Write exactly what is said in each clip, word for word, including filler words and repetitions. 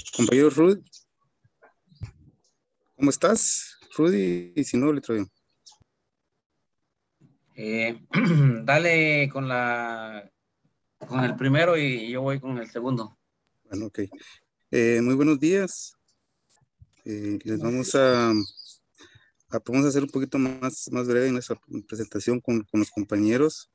Compañero Rudy, ¿cómo estás? Rudy, y si no, le traigo. Eh, dale con la con el primero y yo voy con el segundo. Bueno, ok. Eh, muy buenos días. Eh, les vamos a, a- vamos a hacer un poquito más, más breve en nuestra presentación con, con los compañeros.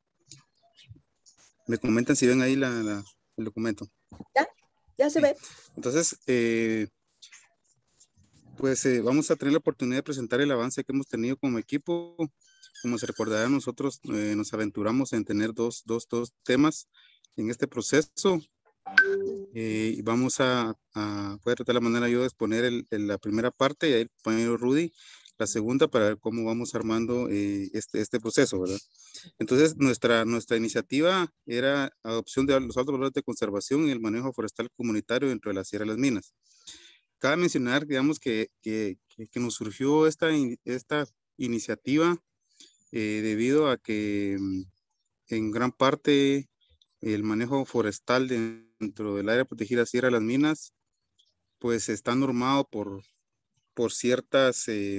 Me comentan si ven ahí la, la- el documento. Ya, ya se Sí. ve. Entonces, eh, pues eh, vamos a tener la oportunidad de presentar el avance que hemos tenido como equipo. Como se recordará, nosotros eh, nos aventuramos en tener dos, dos, dos temas en este proceso. Eh, y vamos a, a, voy a tratar la manera yo de exponer el, el- la primera parte y ahí el compañero Rudy la segunda para ver cómo vamos armando eh, este, este proceso, ¿verdad? Entonces, nuestra, nuestra iniciativa era adopción de los altos valores de conservación y el manejo forestal comunitario dentro de la Sierra de las Minas. Cabe mencionar, digamos, que, que, que, que nos surgió esta, in- esta iniciativa eh, debido a que mm, en gran parte el manejo forestal dentro del área protegida Sierra de las Minas, pues está normado por, por ciertas eh,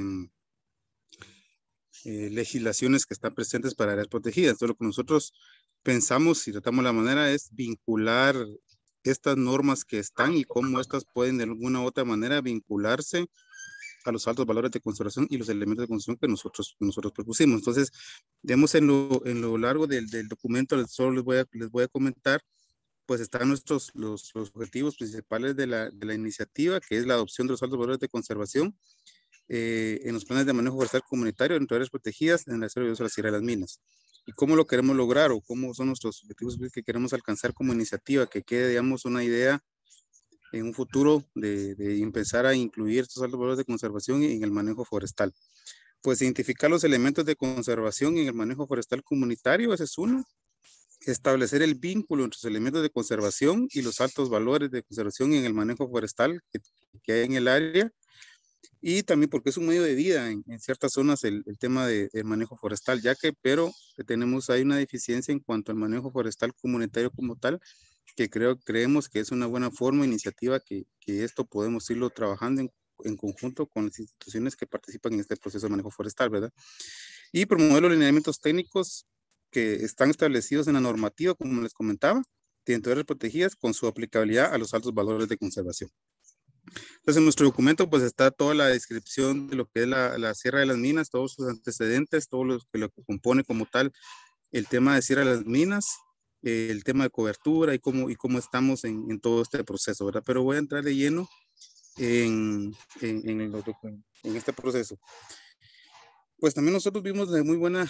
eh, legislaciones que están presentes para áreas protegidas. Entonces, lo que nosotros pensamos y tratamos la manera es vincular estas normas que están y cómo estas pueden de alguna u otra manera vincularse a los altos valores de conservación y los elementos de conservación que nosotros, nosotros propusimos. Entonces, digamos, en lo, en lo largo del, del documento, solo les voy a, les voy a comentar pues están nuestros los, los objetivos principales de la, de la, iniciativa, que es la adopción de los altos valores de conservación eh, en los planes de manejo forestal comunitario dentro de áreas protegidas en la Sierra de la Sierra de las Minas. ¿Y cómo lo queremos lograr o cómo son nuestros objetivos que queremos alcanzar como iniciativa? Que quede, digamos, una idea en un futuro de, de empezar a incluir estos altos valores de conservación en el manejo forestal. Pues identificar los elementos de conservación en el manejo forestal comunitario, ese es uno. Establecer el vínculo entre los elementos de conservación y los altos valores de conservación en el manejo forestal que, que hay en el área, y también porque es un medio de vida en, en ciertas zonas el, el tema de, del manejo forestal, ya que, pero tenemos ahí una deficiencia en cuanto al manejo forestal comunitario como tal, que creo, creemos que es una buena forma, iniciativa, que, que esto podemos irlo trabajando en, en conjunto con las instituciones que participan en este proceso de manejo forestal, ¿verdad? Y promover los lineamientos técnicos que están establecidos en la normativa, como les comentaba, dentro de áreas protegidas con su aplicabilidad a los altos valores de conservación. Entonces, en nuestro documento, pues está toda la descripción de lo que es la, la Sierra de las Minas, todos sus antecedentes, todo lo que lo compone como tal el tema de Sierra de las Minas, eh, el tema de cobertura y cómo, y cómo estamos en, en todo este proceso, ¿verdad? Pero voy a entrar de lleno en, en, en, el, en este proceso. Pues también nosotros vimos de muy buena,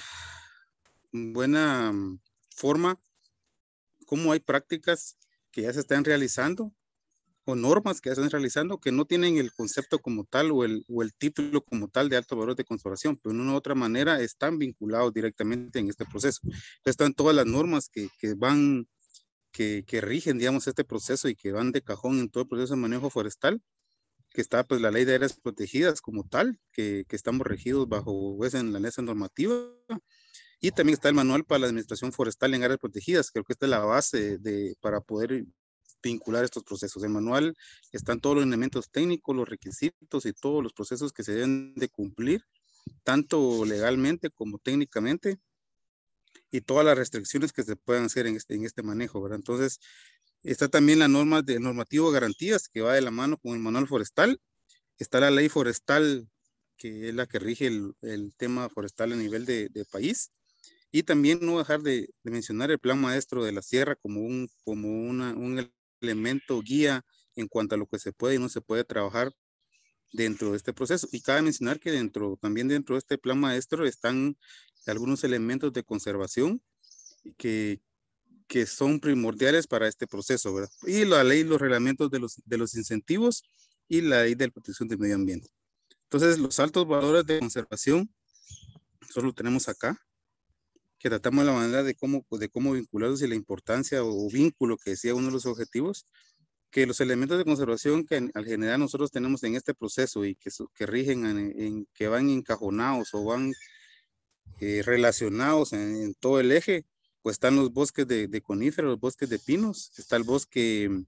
buena forma cómo hay prácticas que ya se están realizando o normas que ya se están realizando que no tienen el concepto como tal o el, o el título como tal de alto valor de conservación, pero de una u otra manera están vinculados directamente en este proceso. Entonces, están todas las normas que, que van, que, que rigen, digamos, este proceso y que van de cajón en todo el proceso de manejo forestal, que está pues la ley de áreas protegidas como tal, que, que estamos regidos bajo pues, en la ley normativa. Y también está el manual para la administración forestal en áreas protegidas. Creo que esta es la base de, para poder vincular estos procesos. En el manual están todos los elementos técnicos, los requisitos y todos los procesos que se deben de cumplir, tanto legalmente como técnicamente, y todas las restricciones que se puedan hacer en este, en este manejo, ¿verdad? Entonces, está también la norma de normativo de garantías que va de la mano con el manual forestal. Está la ley forestal, que es la que rige el, el tema forestal a nivel de, de país. Y también no dejar de, de, mencionar el plan maestro de la sierra como un, como una, un elemento guía en cuanto a lo que se puede y no se puede trabajar dentro de este proceso. Y cabe mencionar que dentro, también dentro de este plan maestro están algunos elementos de conservación que, que son primordiales para este proceso, ¿verdad? Y la ley, los reglamentos de los, de los incentivos y la ley de protección del medio ambiente. Entonces, los altos valores de conservación, solo tenemos acá, que tratamos la manera de cómo, de cómo vincularlos y la importancia o, o vínculo que decía uno de los objetivos, que los elementos de conservación que en, al general nosotros tenemos en este proceso y que, que rigen, en, en, que van encajonados o van eh, relacionados en, en, todo el eje, pues están los bosques de, de coníferas, los bosques de pinos, está el bosque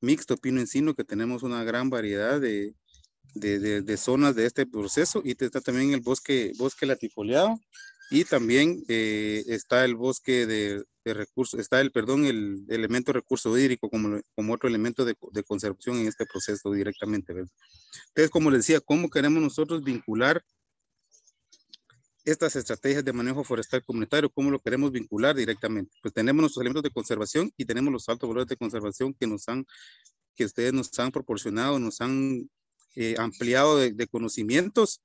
mixto pino encino, que tenemos una gran variedad de, de, de, de zonas de este proceso, y está también el bosque, bosque latifoliado, y también eh, está el bosque de, de recursos, está el, perdón, el elemento recurso hídrico como, como otro elemento de, de conservación en este proceso directamente, ¿verdad? Entonces, como les decía, ¿cómo queremos nosotros vincular estas estrategias de manejo forestal comunitario? ¿Cómo lo queremos vincular directamente? Pues tenemos nuestros elementos de conservación y tenemos los altos valores de conservación que nos han, que ustedes nos han proporcionado, nos han eh, ampliado de, de conocimientos.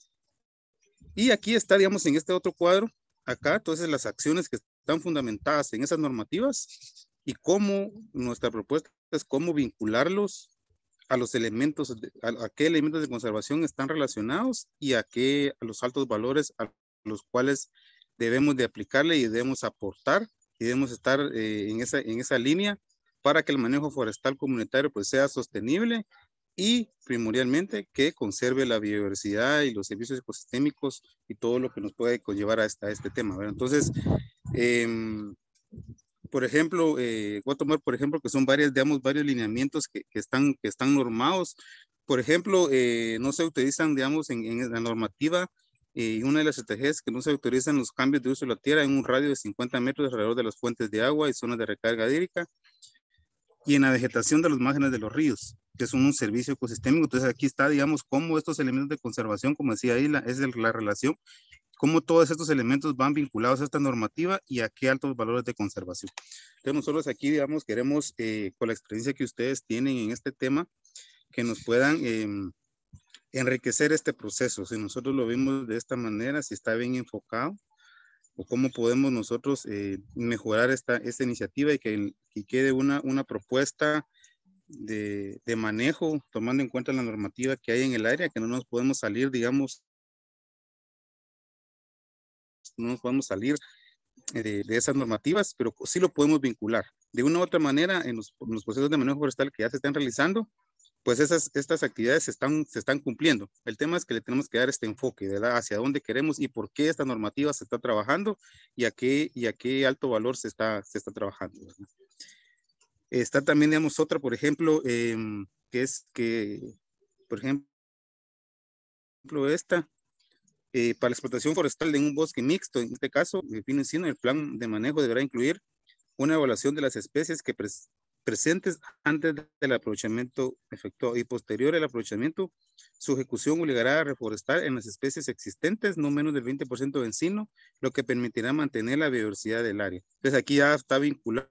Y aquí está, digamos, en este otro cuadro, acá, entonces las acciones que están fundamentadas en esas normativas y cómo nuestra propuesta es cómo vincularlos a los elementos, a, a qué elementos de conservación están relacionados y a qué, a los altos valores a los cuales debemos de aplicarle y debemos aportar y debemos estar eh, en, esa, en esa línea para que el manejo forestal comunitario pues sea sostenible y primordialmente que conserve la biodiversidad y los servicios ecosistémicos y todo lo que nos puede conllevar a, esta, a este tema, ¿verdad? Entonces, eh, por ejemplo, eh, voy a tomar, por ejemplo, que son varias, digamos, varios lineamientos que, que, están, que están normados. Por ejemplo, eh, no se utilizan, digamos, en, en la normativa, y eh, una de las estrategias que no se autorizan los cambios de uso de la tierra en un radio de cincuenta metros alrededor de las fuentes de agua y zonas de recarga hídrica, y en la vegetación de los márgenes de los ríos, que son un servicio ecosistémico. Entonces aquí está, digamos, cómo estos elementos de conservación, como decía ahí, la, es el, la relación, cómo todos estos elementos van vinculados a esta normativa y a qué altos valores de conservación. Entonces nosotros aquí, digamos, queremos, eh, con la experiencia que ustedes tienen en este tema, que nos puedan eh, enriquecer este proceso. Si nosotros lo vimos de esta manera, si está bien enfocado, o cómo podemos nosotros eh, mejorar esta, esta iniciativa y que, que quede una, una propuesta de, de manejo, tomando en cuenta la normativa que hay en el área, que no nos podemos salir, digamos, no nos podemos salir de, de esas normativas, pero sí lo podemos vincular. De una u otra manera, en los, en los procesos de manejo forestal que ya se están realizando, pues esas, estas actividades se están, se están cumpliendo. El tema es que le tenemos que dar este enfoque, ¿verdad? Hacia dónde queremos y por qué esta normativa se está trabajando y a qué, y a qué alto valor se está, se está trabajando, ¿verdad? Está también, digamos, otra, por ejemplo, eh, que es que, por ejemplo, esta, eh, para la explotación forestal de un bosque mixto, en este caso, el pino encino, el plan de manejo deberá incluir una evaluación de las especies que pres presentes antes del aprovechamiento efectuado y posterior al aprovechamiento. Su ejecución obligará a reforestar en las especies existentes no menos del veinte por ciento de encino, lo que permitirá mantener la biodiversidad del área. Entonces aquí ya está vinculado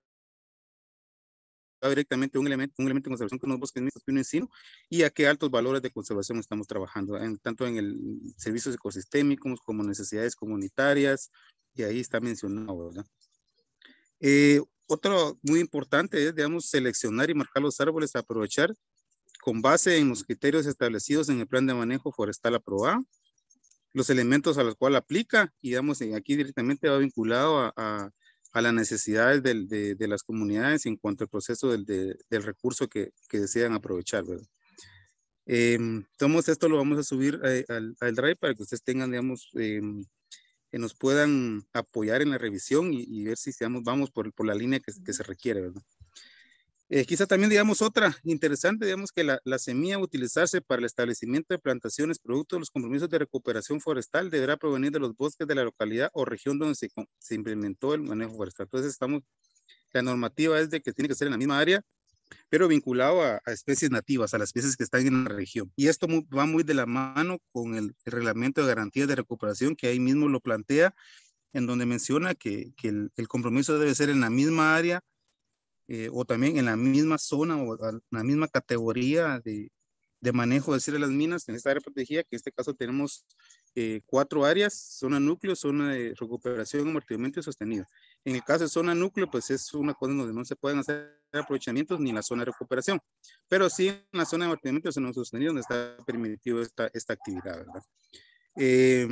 directamente un elemento, un elemento de conservación con los bosques mixtos pino encino y a qué altos valores de conservación estamos trabajando, en, tanto en el servicios ecosistémicos como necesidades comunitarias, y ahí está mencionado, ¿verdad? Eh, otro muy importante es, digamos, seleccionar y marcar los árboles a aprovechar con base en los criterios establecidos en el plan de manejo forestal aprobado, los elementos a los cuales aplica, y digamos, aquí directamente va vinculado a, a, a las necesidades del, de, de las comunidades en cuanto al proceso del, de, del recurso que, que desean aprovechar, ¿verdad? Eh, entonces esto lo vamos a subir eh, al, al Drive para que ustedes tengan, digamos, eh, que nos puedan apoyar en la revisión y, y ver si seamos, vamos por, por la línea que, que se requiere, ¿verdad? Eh, quizá también, digamos, otra interesante, digamos, que la, la semilla a utilizarse para el establecimiento de plantaciones producto de los compromisos de recuperación forestal deberá provenir de los bosques de la localidad o región donde se, se implementó el manejo forestal. Entonces, estamos, la normativa es de que tiene que ser en la misma área, pero vinculado a, a especies nativas, a las especies que están en la región. Y esto muy, va muy de la mano con el, el reglamento de garantías de recuperación, que ahí mismo lo plantea, en donde menciona que, que el, el compromiso debe ser en la misma área eh, o también en la misma zona o en la misma categoría de, de manejo de cierre de las minas en esta área protegida, que en este caso tenemos eh, cuatro áreas: zona núcleo, zona de recuperación, amortiguamiento y sostenido. En el caso de zona núcleo, pues es una cosa donde no se pueden hacer aprovechamientos ni en la zona de recuperación, pero sí en la zona de amortiguamiento y zona sostenido donde está permitido esta, esta actividad, ¿verdad? Eh,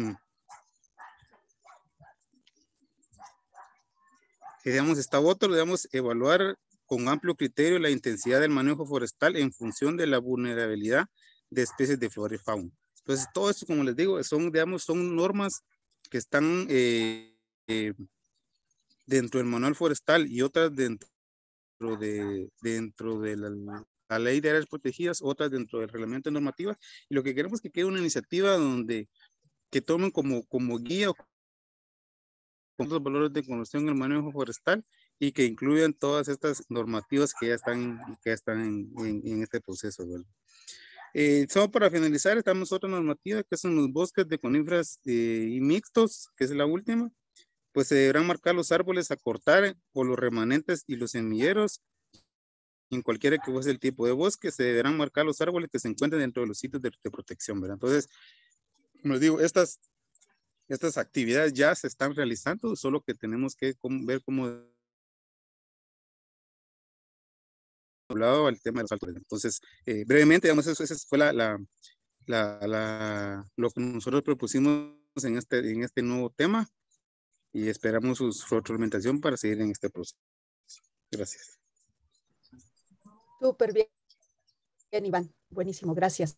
digamos, está otro, digamos, evaluar con amplio criterio la intensidad del manejo forestal en función de la vulnerabilidad de especies de flora y fauna. Entonces, todo esto, como les digo, son, digamos, son normas que están eh, eh, dentro del manual forestal y otras dentro de, dentro de la, la ley de áreas protegidas, otras dentro del reglamento de normativa, y lo que queremos es que quede una iniciativa donde que tomen como, como guía con los valores de conservación en el manejo forestal y que incluyan todas estas normativas que ya están, que ya están en, en, en este proceso, ¿verdad? Eh, solo para finalizar, estamos otra normativa que son los bosques de coníferas eh, y mixtos, que es la última. Pues se deberán marcar los árboles a cortar o los remanentes y los semilleros. En cualquiera que fuese el tipo de bosque, se deberán marcar los árboles que se encuentren dentro de los sitios de, de protección, ¿verdad? Entonces, como les digo, estas, estas actividades ya se están realizando, solo que tenemos que com- ver cómo hablado al tema de los altos. Entonces, eh, brevemente, digamos, eso, esa fue la, la, la, la, lo que nosotros propusimos en este, en este nuevo tema y esperamos su, su retroalimentación para seguir en este proceso. Gracias. Súper bien, bien, Iván. Buenísimo, gracias.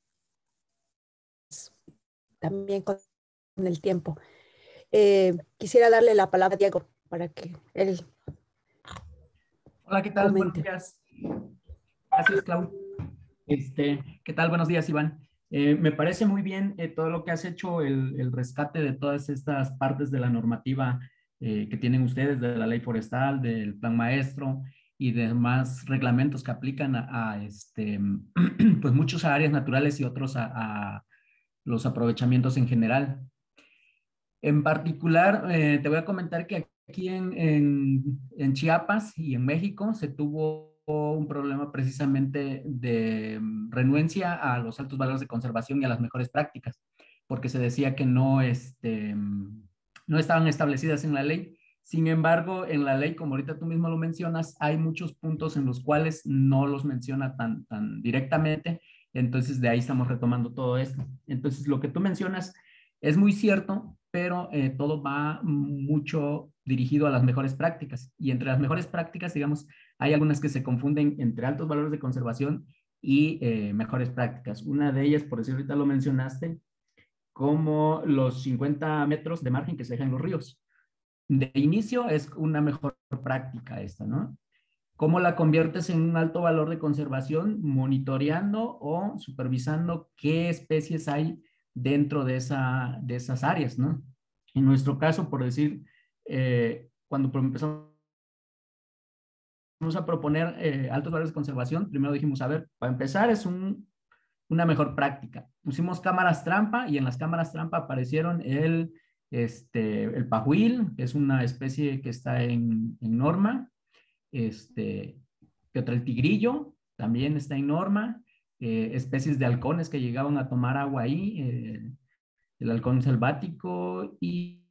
También con el tiempo. Eh, quisiera darle la palabra a Diego para que él Hola, ¿qué tal? Buenos comente. días. Gracias, Clau. Este, ¿qué tal? Buenos días, Iván. Eh, me parece muy bien eh, todo lo que has hecho, el, el rescate de todas estas partes de la normativa eh, que tienen ustedes, de la ley forestal, del plan maestro y demás reglamentos que aplican a, a, este, pues muchas áreas naturales y otros a, a los aprovechamientos en general. En particular, eh, te voy a comentar que aquí en, en, en Chiapas y en México se tuvo un problema precisamente de mm, renuencia a los altos valores de conservación y a las mejores prácticas, porque se decía que no, este, mm, no estaban establecidas en la ley. Sin embargo, en la ley, como ahorita tú mismo lo mencionas, hay muchos puntos en los cuales no los menciona tan, tan directamente, entonces de ahí estamos retomando todo esto. Entonces, lo que tú mencionas es muy cierto, pero eh, todo va mucho dirigido a las mejores prácticas. Y entre las mejores prácticas, digamos, hay algunas que se confunden entre altos valores de conservación y eh, mejores prácticas. Una de ellas, por decir ahorita lo mencionaste, como los cincuenta metros de margen que se dejan en los ríos. De inicio es una mejor práctica esta, ¿no? ¿Cómo la conviertes en un alto valor de conservación? Monitoreando o supervisando qué especies hay dentro de, esa, de esas áreas, ¿no? En nuestro caso, por decir, eh, cuando empezamos a proponer eh, altos valores de conservación, primero dijimos, a ver, para empezar es un, una mejor práctica. Pusimos cámaras trampa y en las cámaras trampa aparecieron el, este, el pajuil, que es una especie que está en, en norma, este, que otra, el tigrillo, también está en norma, eh, especies de halcones que llegaban a tomar agua ahí, eh, el halcón selvático y,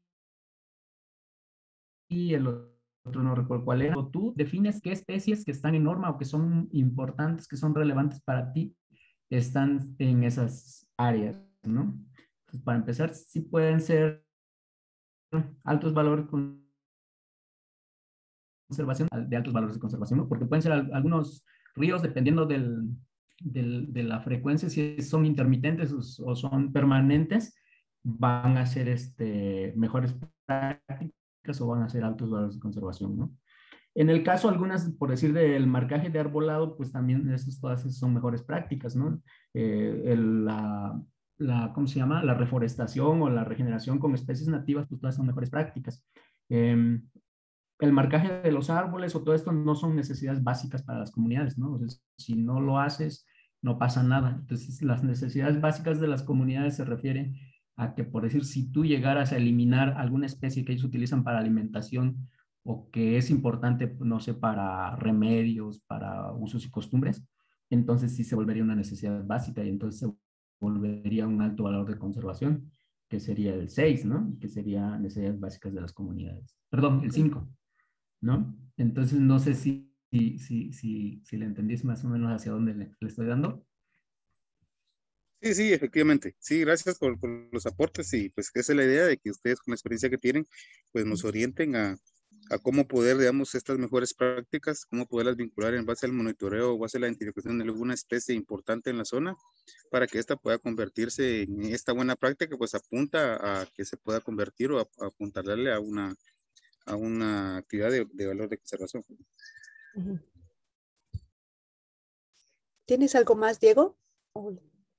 y el otro no recuerdo cuál era. Tú defines qué especies que están en norma o que son importantes, que son relevantes para ti, están en esas áreas, ¿no? Pues para empezar, sí pueden ser altos valores con conservación, de altos valores de conservación, ¿no? Porque pueden ser algunos ríos, dependiendo del, del, de la frecuencia, si son intermitentes o, o son permanentes, van a ser este, mejores prácticas o van a ser altos valores de conservación, ¿no? En el caso, algunas, por decir, del marcaje de arbolado, pues también esas, todas esas son mejores prácticas, ¿no? Eh, el, la, la, ¿cómo se llama? La reforestación o la regeneración con especies nativas, pues todas son mejores prácticas. Eh, el marcaje de los árboles o todo esto no son necesidades básicas para las comunidades, ¿no? O sea, si no lo haces, no pasa nada. Entonces, las necesidades básicas de las comunidades se refieren a que, por decir, si tú llegaras a eliminar alguna especie que ellos utilizan para alimentación o que es importante, no sé, para remedios, para usos y costumbres, entonces sí se volvería una necesidad básica y entonces se volvería un alto valor de conservación, que sería el seis, ¿no? Que sería necesidades básicas de las comunidades. Perdón, el cinco. ¿No? Entonces, no sé si, si, si, si, si le entendís más o menos hacia dónde le, le estoy dando. Sí, sí, efectivamente. Sí, gracias por, por los aportes y pues esa es la idea de que ustedes con la experiencia que tienen, pues nos orienten a, a cómo poder, digamos, estas mejores prácticas, cómo poderlas vincular en base al monitoreo o base a la identificación de alguna especie importante en la zona para que ésta pueda convertirse en esta buena práctica, pues apunta a que se pueda convertir o a, a apuntarle a una, a una actividad de, de valor de conservación. Uh-huh. ¿Tienes algo más, Diego? Oh.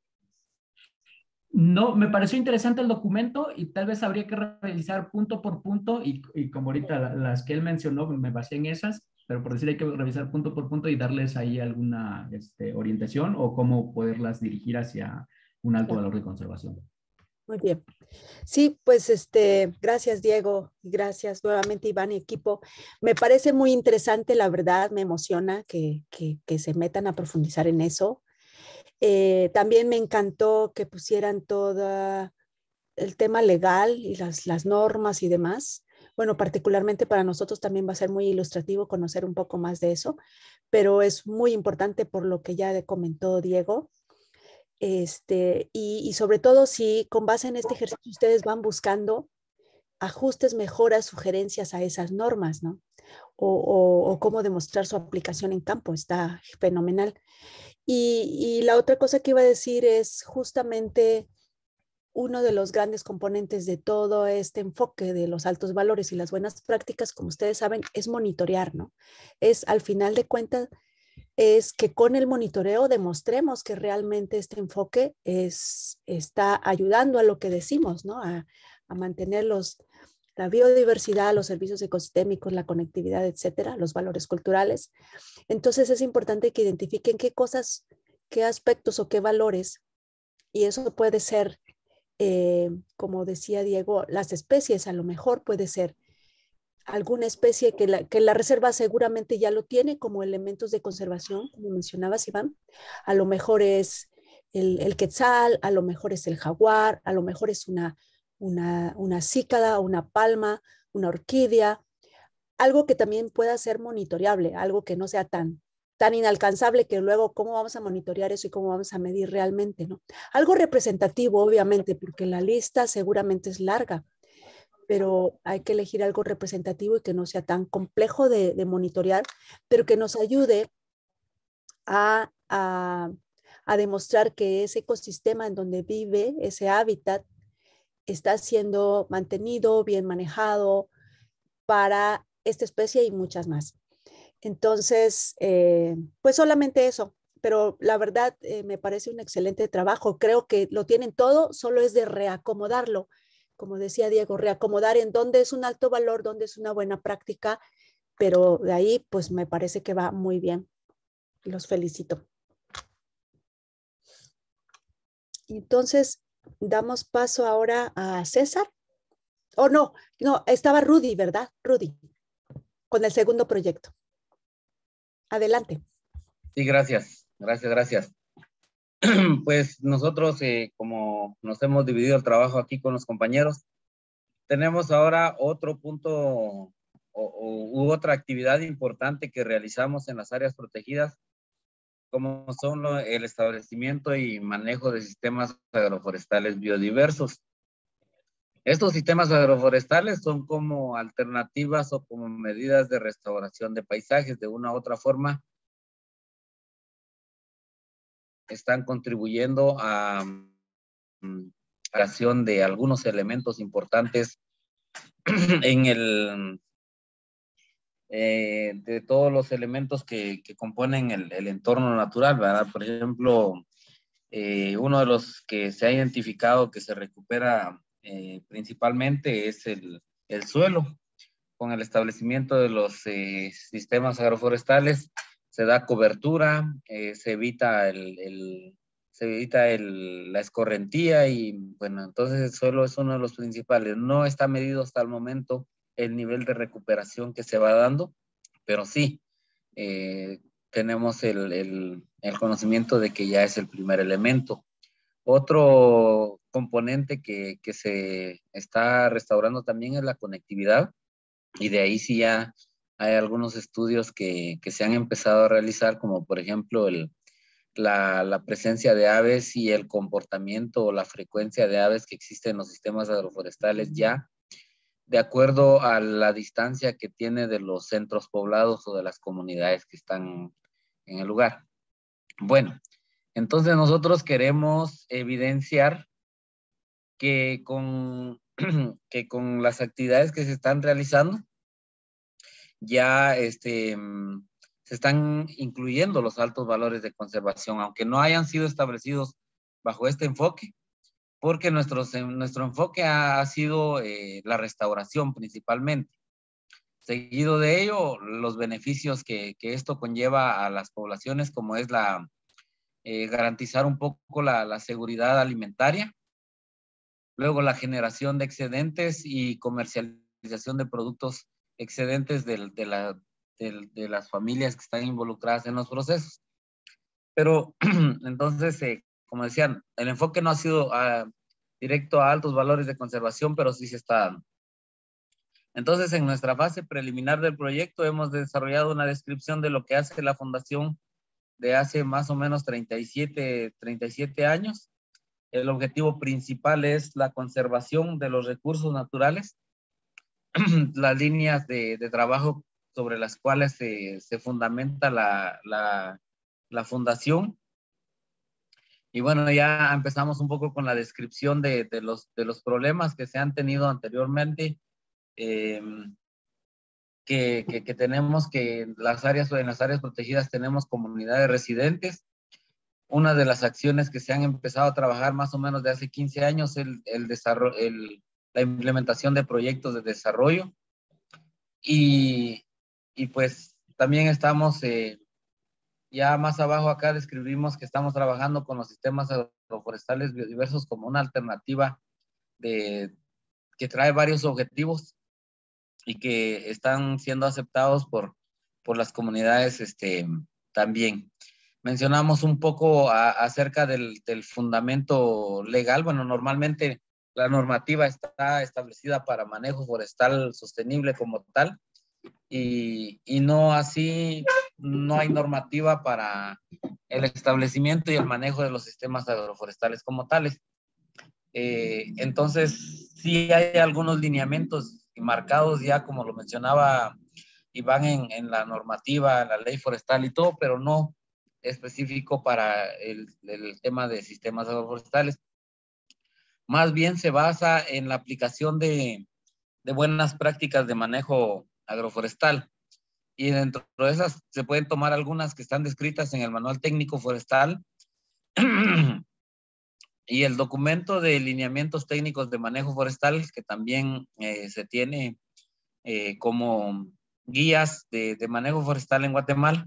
No, me pareció interesante el documento y tal vez habría que revisar punto por punto y, y como ahorita la- las que él mencionó, me basé en esas, pero por decir hay que revisar punto por punto y darles ahí alguna este, orientación o cómo poderlas dirigir hacia un alto valor de conservación. Muy bien. Sí, pues este, gracias Diego, y gracias nuevamente Iván y equipo. Me parece muy interesante, la verdad, me emociona que, que, que se metan a profundizar en eso. Eh, también me encantó que pusieran todo el tema legal y las, las normas y demás. Bueno, particularmente para nosotros también va a ser muy ilustrativo conocer un poco más de eso, pero es muy importante por lo que ya comentó Diego. Este, y, y sobre todo si con base en este ejercicio ustedes van buscando ajustes, mejoras, sugerencias a esas normas, ¿no? O, o, o cómo demostrar su aplicación en campo, está fenomenal. Y, y la otra cosa que iba a decir es justamente uno de los grandes componentes de todo este enfoque de los altos valores y las buenas prácticas, como ustedes saben, es monitorear, ¿no? Es al final de cuentas, es que con el monitoreo demostremos que realmente este enfoque es, está ayudando a lo que decimos, ¿no? A, a mantener los, la biodiversidad, los servicios ecosistémicos, la conectividad, etcétera, los valores culturales. Entonces es importante que identifiquen qué cosas, qué aspectos o qué valores, y eso puede ser, eh, como decía Diego, las especies, a lo mejor puede ser alguna especie que la, que la reserva seguramente ya lo tiene como elementos de conservación, como mencionabas, Iván. A lo mejor es el, el quetzal, a lo mejor es el jaguar, a lo mejor es una, una, una cícada, una palma, una orquídea, algo que también pueda ser monitoreable, algo que no sea tan, tan inalcanzable que luego cómo vamos a monitorear eso y cómo vamos a medir realmente, ¿no? Algo representativo, obviamente, porque la lista seguramente es larga, pero hay que elegir algo representativo y que no sea tan complejo de, de monitorear, pero que nos ayude a, a, a demostrar que ese ecosistema en donde vive, ese hábitat, está siendo mantenido, bien manejado para esta especie y muchas más. Entonces, eh, pues solamente eso, pero la verdad eh, me parece un excelente trabajo. Creo que lo tienen todo, solo es de reacomodarlo. Como decía Diego, reacomodar en dónde es un alto valor, dónde es una buena práctica, pero de ahí pues me parece que va muy bien. Los felicito. Entonces, damos paso ahora a César. Oh, no, no, estaba Rudy, ¿verdad? Rudy, con el segundo proyecto. Adelante. Sí, gracias, gracias, gracias. Pues nosotros, eh, como nos hemos dividido el trabajo aquí con los compañeros, tenemos ahora otro punto o, o, u otra actividad importante que realizamos en las áreas protegidas, como son lo, el establecimiento y manejo de sistemas agroforestales biodiversos. Estos sistemas agroforestales son como alternativas o como medidas de restauración de paisajes. De una u otra forma, están contribuyendo a la creación de algunos elementos importantes en el, eh, de todos los elementos que, que componen el, el entorno natural, ¿verdad? Por ejemplo, eh, uno de los que se ha identificado que se recupera eh, principalmente es el, el suelo. Con el establecimiento de los eh, sistemas agroforestales se da cobertura, eh, se evita, el, el, se evita el, la escorrentía y bueno, entonces el suelo es uno de los principales. No está medido hasta el momento el nivel de recuperación que se va dando, pero sí, eh, tenemos el, el, el conocimiento de que ya es el primer elemento. Otro componente que, que se está restaurando también es la conectividad. Y de ahí sí ya hay algunos estudios que, que se han empezado a realizar, como por ejemplo el, la, la presencia de aves y el comportamiento o la frecuencia de aves que existe en los sistemas agroforestales ya, de acuerdo a la distancia que tiene de los centros poblados o de las comunidades que están en el lugar. Bueno, entonces nosotros queremos evidenciar que con, que con las actividades que se están realizando, ya este, se se están incluyendo los altos valores de conservación, aunque no hayan sido establecidos bajo este enfoque, porque nuestro, nuestro enfoque ha, ha sido eh, la restauración principalmente. Seguido de ello, los beneficios que, que esto conlleva a las poblaciones, como es la eh, garantizar un poco la, la seguridad alimentaria, luego la generación de excedentes y comercialización de productos excedentes de, de, la, de, de las familias que están involucradas en los procesos. Pero entonces, eh, como decían, el enfoque no ha sido uh, directo a altos valores de conservación, pero sí se está dando. Entonces, en nuestra fase preliminar del proyecto hemos desarrollado una descripción de lo que hace la Fundación de hace más o menos treinta y siete, treinta y siete años. El objetivo principal es la conservación de los recursos naturales, las líneas de, de trabajo sobre las cuales se, se fundamenta la, la, la fundación. Y bueno, ya empezamos un poco con la descripción de, de, los, de los problemas que se han tenido anteriormente. Eh, que, que, que tenemos que en las áreas en las áreas protegidas tenemos comunidades residentes. Una de las acciones que se han empezado a trabajar más o menos de hace quince años es el, el desarrollo, el, la implementación de proyectos de desarrollo. Y, y pues también estamos, eh, ya más abajo acá describimos que estamos trabajando con los sistemas agroforestales biodiversos como una alternativa de, que trae varios objetivos y que están siendo aceptados por, por las comunidades este, también. Mencionamos un poco a, acerca del, del fundamento legal. Bueno, normalmente la normativa está establecida para manejo forestal sostenible como tal, y, y no así, no hay normativa para el establecimiento y el manejo de los sistemas agroforestales como tales. Eh, entonces, sí hay algunos lineamientos marcados ya, como lo mencionaba Iván, en, en la normativa, en la ley forestal y todo, pero no específico para el, el tema de sistemas agroforestales. Más bien se basa en la aplicación de, de buenas prácticas de manejo agroforestal. Y dentro de esas se pueden tomar algunas que están descritas en el Manual Técnico Forestal y el documento de lineamientos técnicos de manejo forestal, que también eh, se tiene eh, como guías de, de manejo forestal en Guatemala.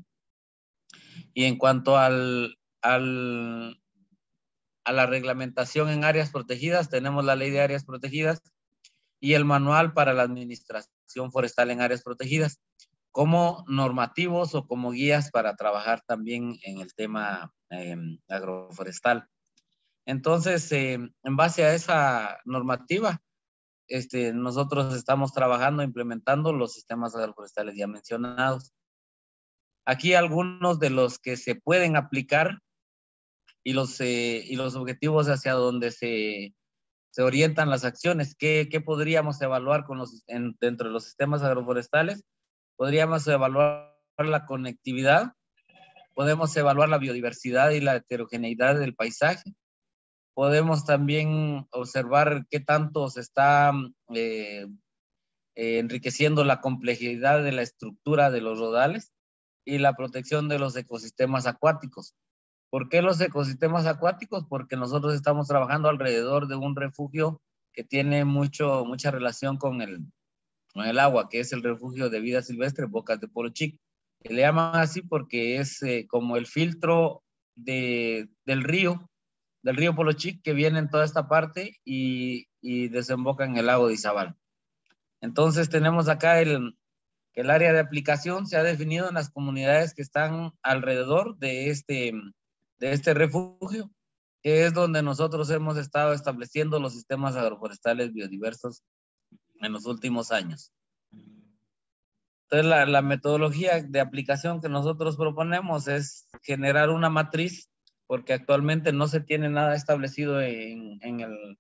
Y en cuanto al, al, a la reglamentación en áreas protegidas, tenemos la ley de áreas protegidas y el manual para la administración forestal en áreas protegidas, como normativos o como guías para trabajar también en el tema eh, agroforestal. Entonces, eh, en base a esa normativa, este, nosotros estamos trabajando, implementando los sistemas agroforestales ya mencionados. Aquí algunos de los que se pueden aplicar y los, eh, y los objetivos hacia donde se, se orientan las acciones. ¿Qué, qué podríamos evaluar con los, en, dentro de los sistemas agroforestales? Podríamos evaluar la conectividad, podemos evaluar la biodiversidad y la heterogeneidad del paisaje. Podemos también observar qué tanto se está eh, eh, enriqueciendo la complejidad de la estructura de los rodales y la protección de los ecosistemas acuáticos. ¿Por qué los ecosistemas acuáticos? Porque nosotros estamos trabajando alrededor de un refugio que tiene mucho, mucha relación con el, con el agua, que es el refugio de vida silvestre Bocas de Polochic. Que le llaman así porque es eh, como el filtro de, del río, del río Polochic, que viene en toda esta parte y, y desemboca en el lago de Izabal. Entonces tenemos acá el, el área de aplicación, se ha definido en las comunidades que están alrededor de este, de este refugio, que es donde nosotros hemos estado estableciendo los sistemas agroforestales biodiversos en los últimos años. Entonces la, la metodología de aplicación que nosotros proponemos es generar una matriz, porque actualmente no se tiene nada establecido en, en el,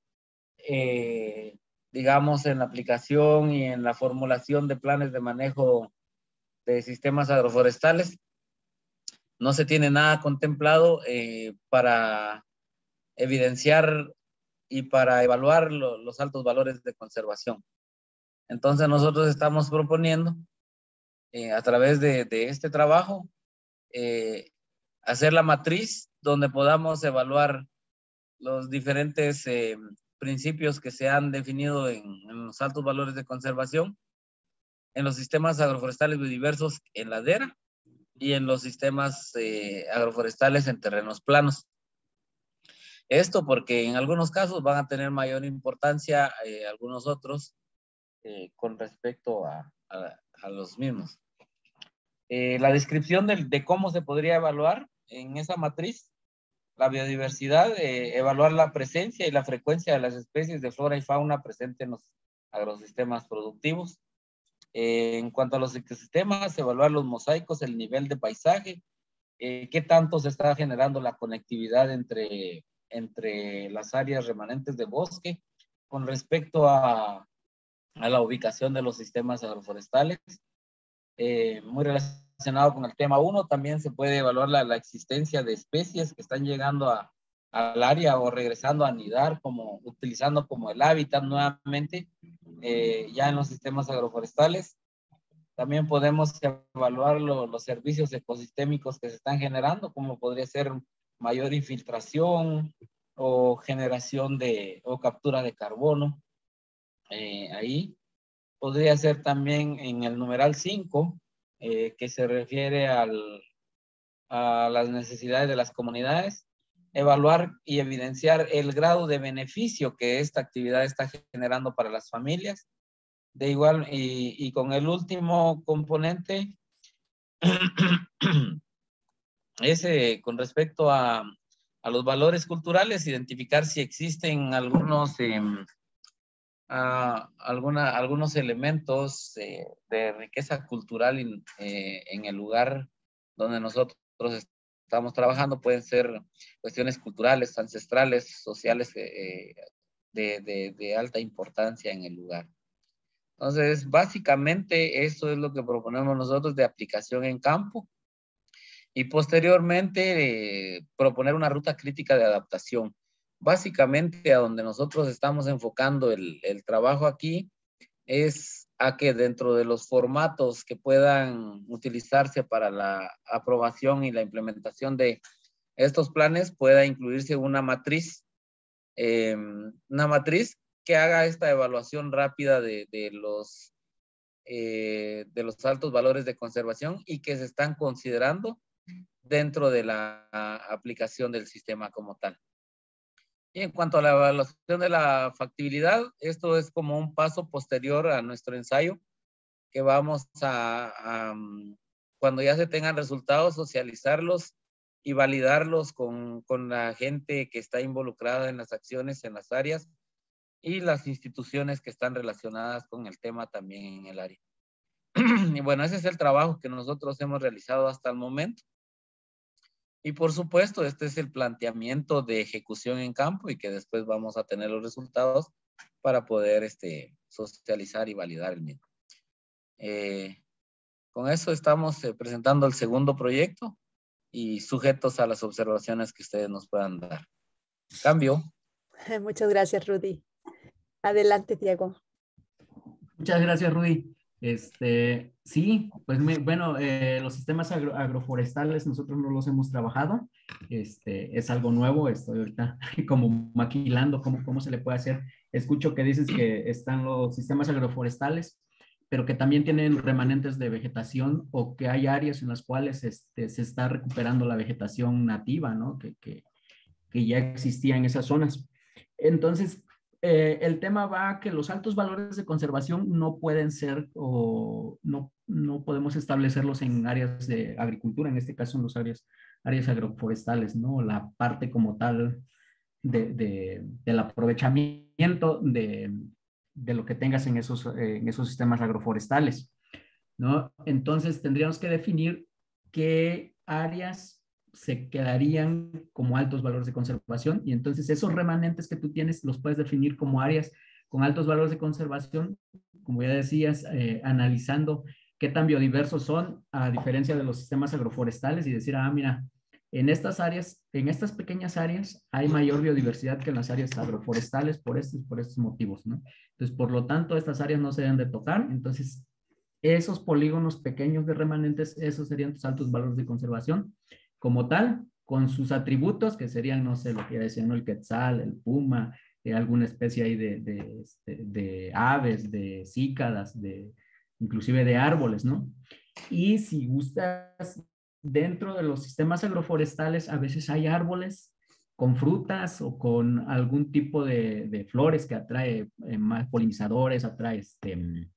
eh, digamos, en la aplicación y en la formulación de planes de manejo de sistemas agroforestales. No se tiene nada contemplado eh, para evidenciar y para evaluar lo, los altos valores de conservación. Entonces nosotros estamos proponiendo eh, a través de, de este trabajo eh, hacer la matriz donde podamos evaluar los diferentes eh, principios que se han definido en, en los altos valores de conservación, en los sistemas agroforestales biodiversos en ladera y en los sistemas eh, agroforestales en terrenos planos. Esto porque en algunos casos van a tener mayor importancia eh, algunos otros eh, con respecto a, a, a los mismos. Eh, la descripción de, de cómo se podría evaluar en esa matriz la biodiversidad, eh, evaluar la presencia y la frecuencia de las especies de flora y fauna presentes en los agrosistemas productivos. Eh, en cuanto a los ecosistemas, evaluar los mosaicos, el nivel de paisaje, eh, qué tanto se está generando la conectividad entre, entre las áreas remanentes de bosque con respecto a, a la ubicación de los sistemas agroforestales. Eh, muy relacionado con el tema uno, también se puede evaluar la, la existencia de especies que están llegando a, al área o regresando a anidar, como, utilizando como el hábitat nuevamente, eh, ya en los sistemas agroforestales. También podemos evaluar lo, los servicios ecosistémicos que se están generando, como podría ser mayor infiltración o generación de, o captura de carbono. Eh, ahí podría ser también en el numeral cinco, eh, que se refiere al, a las necesidades de las comunidades, evaluar y evidenciar el grado de beneficio que esta actividad está generando para las familias. De igual, y, y con el último componente, ese con respecto a, a los valores culturales, identificar si existen algunos, eh, uh, alguna, algunos elementos eh, de riqueza cultural in, eh, en el lugar donde nosotros estamos trabajando. Pueden ser cuestiones culturales, ancestrales, sociales, eh, de, de, de alta importancia en el lugar. Entonces, básicamente, eso es lo que proponemos nosotros de aplicación en campo. Y posteriormente, eh, proponer una ruta crítica de adaptación. Básicamente, a donde nosotros estamos enfocando el, el trabajo aquí, es a que dentro de los formatos que puedan utilizarse para la aprobación y la implementación de estos planes, pueda incluirse una matriz, eh, una matriz que haga esta evaluación rápida de, de, los, eh, de los altos valores de conservación y que se están considerando dentro de la aplicación del sistema como tal. Y en cuanto a la evaluación de la factibilidad, esto es como un paso posterior a nuestro ensayo, que vamos a, a cuando ya se tengan resultados, socializarlos y validarlos con, con la gente que está involucrada en las acciones en las áreas y las instituciones que están relacionadas con el tema también en el área. Y bueno, ese es el trabajo que nosotros hemos realizado hasta el momento. Y por supuesto, este es el planteamiento de ejecución en campo y que después vamos a tener los resultados para poder este, socializar y validar el mismo. Eh, con eso estamos eh, presentando el segundo proyecto y sujetos a las observaciones que ustedes nos puedan dar. Cambio. Muchas gracias, Rudy. Adelante, Diego. Muchas gracias, Rudy. Este, sí, pues me, bueno, eh, los sistemas agro, agroforestales nosotros no los hemos trabajado. Este, es algo nuevo, estoy ahorita como maquilando cómo, cómo se le puede hacer. Escucho que dices que están los sistemas agroforestales, pero que también tienen remanentes de vegetación o que hay áreas en las cuales este, se está recuperando la vegetación nativa, ¿no? Que, que, que ya existía en esas zonas. Entonces, eh, el tema va a que los altos valores de conservación no pueden ser o no, no podemos establecerlos en áreas de agricultura, en este caso en las áreas, áreas agroforestales, ¿no? La parte como tal de, de, del aprovechamiento de, de lo que tengas en esos, eh, en esos sistemas agroforestales, ¿no? Entonces tendríamos que definir qué áreas se quedarían como altos valores de conservación y entonces esos remanentes que tú tienes los puedes definir como áreas con altos valores de conservación, como ya decías, eh, analizando qué tan biodiversos son a diferencia de los sistemas agroforestales y decir, ah, mira, en estas áreas, en estas pequeñas áreas hay mayor biodiversidad que en las áreas agroforestales por estos, por estos motivos, ¿no? Entonces, por lo tanto, estas áreas no se deben de tocar, entonces esos polígonos pequeños de remanentes, esos serían tus altos valores de conservación, como tal, con sus atributos, que serían, no sé, lo que ya decían, ¿no? El quetzal, el puma, eh, alguna especie ahí de, de, de, de aves, de cícadas, de, inclusive de árboles, ¿no? Y si gustas, dentro de los sistemas agroforestales, a veces hay árboles con frutas o con algún tipo de, de flores que atrae eh, más polinizadores, atrae este,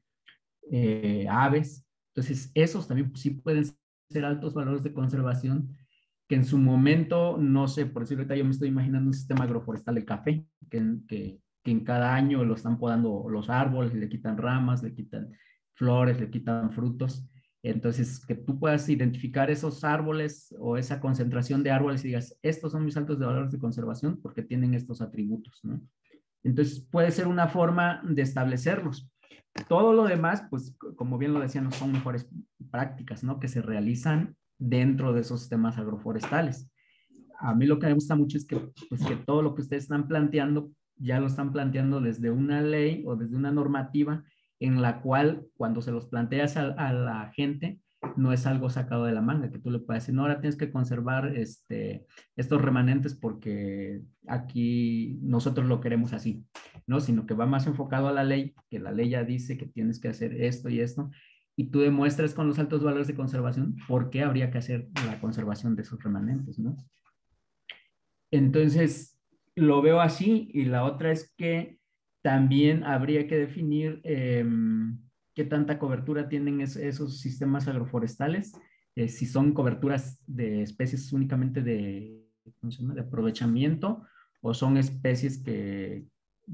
eh, aves. Entonces, esos también pues, sí pueden ser altos valores de conservación que en su momento, no sé, por decirlo ahorita yo me estoy imaginando un sistema agroforestal de café, que, que, que en cada año lo están podando los árboles, le quitan ramas, le quitan flores, le quitan frutos. Entonces, que tú puedas identificar esos árboles o esa concentración de árboles y digas, estos son mis altos de valores de conservación porque tienen estos atributos, ¿no? Entonces, puede ser una forma de establecerlos. Todo lo demás, pues, como bien lo decían, son mejores prácticas, ¿no? Que se realizan dentro de esos sistemas agroforestales. A mí lo que me gusta mucho es que, pues, que todo lo que ustedes están planteando, ya lo están planteando desde una ley o desde una normativa en la cual cuando se los planteas a, a la gente, no es algo sacado de la manga, que tú le puedes decir, no, ahora tienes que conservar este, estos remanentes porque aquí nosotros lo queremos así, ¿no? Sino que va más enfocado a la ley, que la ley ya dice que tienes que hacer esto y esto, y tú demuestras con los altos valores de conservación por qué habría que hacer la conservación de esos remanentes, ¿no? Entonces, lo veo así, y la otra es que también habría que definir eh, qué tanta cobertura tienen es, esos sistemas agroforestales, eh, si son coberturas de especies únicamente de, ¿cómo se llama?, de aprovechamiento, o son especies que,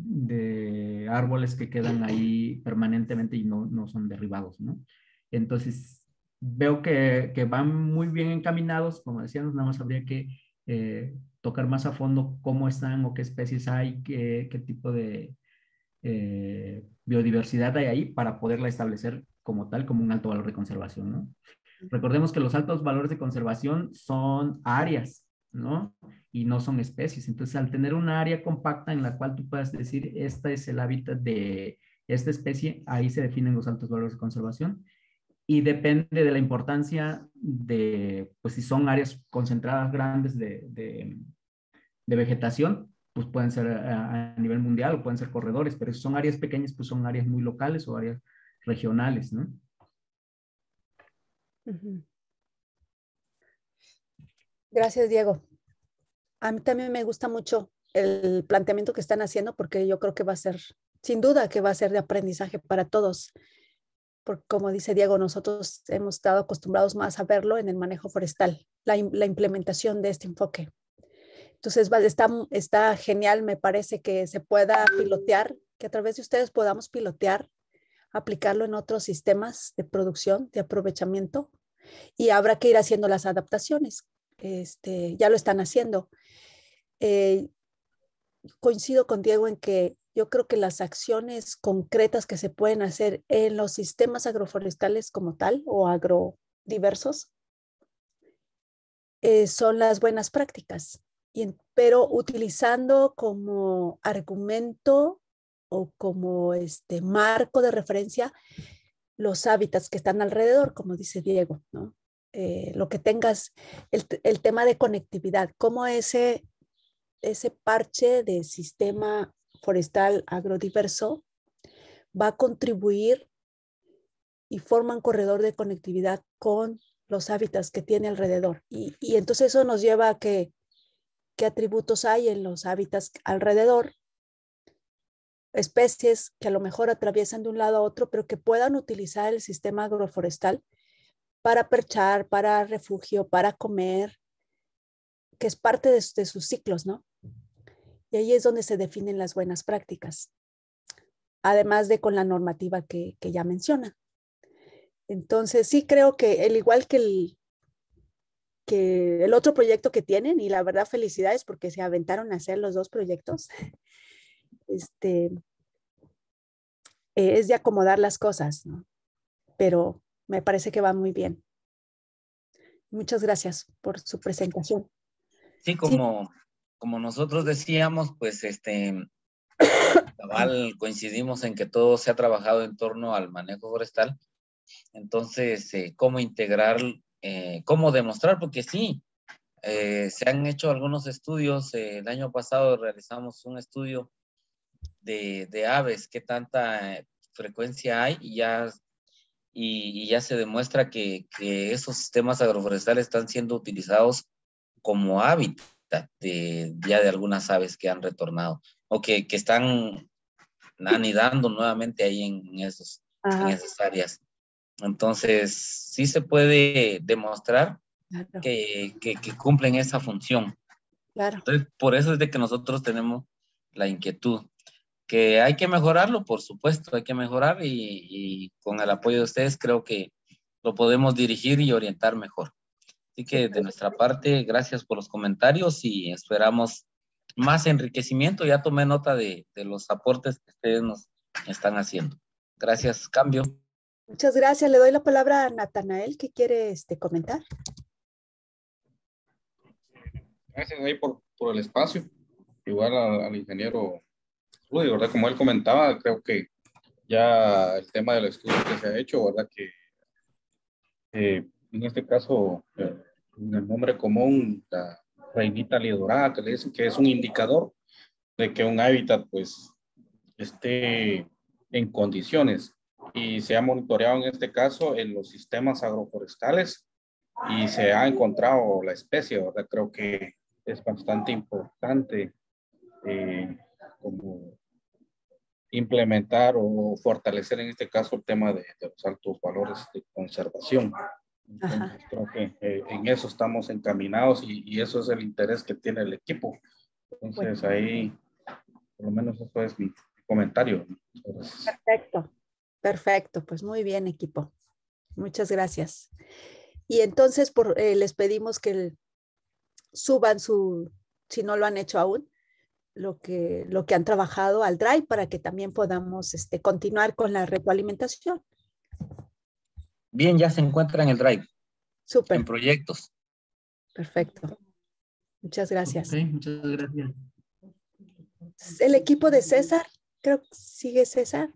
de árboles que quedan ahí permanentemente y no, no son derribados, ¿no? Entonces, veo que, que van muy bien encaminados, como decíamos, nada más habría que eh, tocar más a fondo cómo están o qué especies hay, qué, qué tipo de eh, biodiversidad hay ahí para poderla establecer como tal, como un alto valor de conservación, ¿no? Recordemos que los altos valores de conservación son áreas, ¿no? Y no son especies. Entonces, al tener una área compacta en la cual tú puedas decir, esta es el hábitat de esta especie, ahí se definen los altos valores de conservación. Y depende de la importancia de, pues si son áreas concentradas grandes de, de, de vegetación, pues pueden ser a, a, nivel mundial o pueden ser corredores, pero si son áreas pequeñas, pues son áreas muy locales o áreas regionales, ¿no? Uh-huh. Gracias, Diego. A mí también me gusta mucho el planteamiento que están haciendo porque yo creo que va a ser, sin duda, que va a ser de aprendizaje para todos. Porque como dice Diego, nosotros hemos estado acostumbrados más a verlo en el manejo forestal, la, la implementación de este enfoque. Entonces, va, está, está genial, me parece que se pueda pilotear, que a través de ustedes podamos pilotear, aplicarlo en otros sistemas de producción, de aprovechamiento, y habrá que ir haciendo las adaptaciones. Este, ya lo están haciendo. Eh, coincido con Diego en que yo creo que las acciones concretas que se pueden hacer en los sistemas agroforestales como tal o agrodiversos eh, son las buenas prácticas, y, pero utilizando como argumento o como este marco de referencia los hábitats que están alrededor, como dice Diego, ¿no? Eh, lo que tengas, el, el tema de conectividad, cómo ese, ese parche de sistema forestal agrodiverso va a contribuir y forma un corredor de conectividad con los hábitats que tiene alrededor. Y, y entonces eso nos lleva a que, qué atributos hay en los hábitats alrededor, especies que a lo mejor atraviesan de un lado a otro, pero que puedan utilizar el sistema agroforestal para perchar, para refugio, para comer, que es parte de, de sus ciclos, ¿no? Y ahí es donde se definen las buenas prácticas, además de con la normativa que, que ya menciona. Entonces, sí creo que el igual que el, que el otro proyecto que tienen, y la verdad felicidades porque se aventaron a hacer los dos proyectos, este, es de acomodar las cosas, ¿no? Pero me parece que va muy bien. Muchas gracias por su presentación. Sí, como, sí. como nosotros decíamos, pues este, cabal, coincidimos en que todo se ha trabajado en torno al manejo forestal, Entonces, eh, ¿cómo integrar, eh, cómo demostrar? Porque sí, eh, se han hecho algunos estudios. Eh, el año pasado realizamos un estudio de, de aves, qué tanta eh, frecuencia hay, y ya, y, y ya se demuestra que, que esos sistemas agroforestales están siendo utilizados como hábitat de, ya de algunas aves que han retornado o que, que están anidando nuevamente ahí en, en, esos, en esas áreas. Entonces, sí se puede demostrar claro. que, que, que cumplen esa función. Claro. Entonces, por eso es de que nosotros tenemos la inquietud. Que hay que mejorarlo, por supuesto, hay que mejorar y, y con el apoyo de ustedes creo que lo podemos dirigir y orientar mejor. Así que de nuestra parte, gracias por los comentarios y esperamos más enriquecimiento. Ya tomé nota de, de los aportes que ustedes nos están haciendo. Gracias, cambio. Muchas gracias. Le doy la palabra a Natanael, que quiere este, comentar. Gracias ahí por, por el espacio. Igual al, al ingeniero Rudy, ¿verdad? Como él comentaba, creo que ya el tema del estudio que se ha hecho, ¿verdad? Que eh, en este caso, eh, en el nombre común, la reinita lidorada, que le dicen que es un indicador de que un hábitat, pues, esté en condiciones. Y se ha monitoreado en este caso en los sistemas agroforestales y se ha encontrado la especie, ¿verdad? Creo que es bastante importante eh, como implementar o fortalecer en este caso el tema de, de los altos valores de conservación. Entonces, creo que eh, en eso estamos encaminados y, y eso es el interés que tiene el equipo. Entonces, bueno, ahí, por lo menos eso es mi, mi comentario. Entonces, perfecto, perfecto. Pues muy bien, equipo. Muchas gracias. Y entonces por, eh, les pedimos que el, suban su, si no lo han hecho aún, lo que, lo que han trabajado al Drive para que también podamos este, continuar con la retroalimentación. Bien, ya se encuentra en el Drive. Súper. En proyectos. Perfecto. Muchas gracias. Okay, muchas gracias. El equipo de César, creo que sigue César.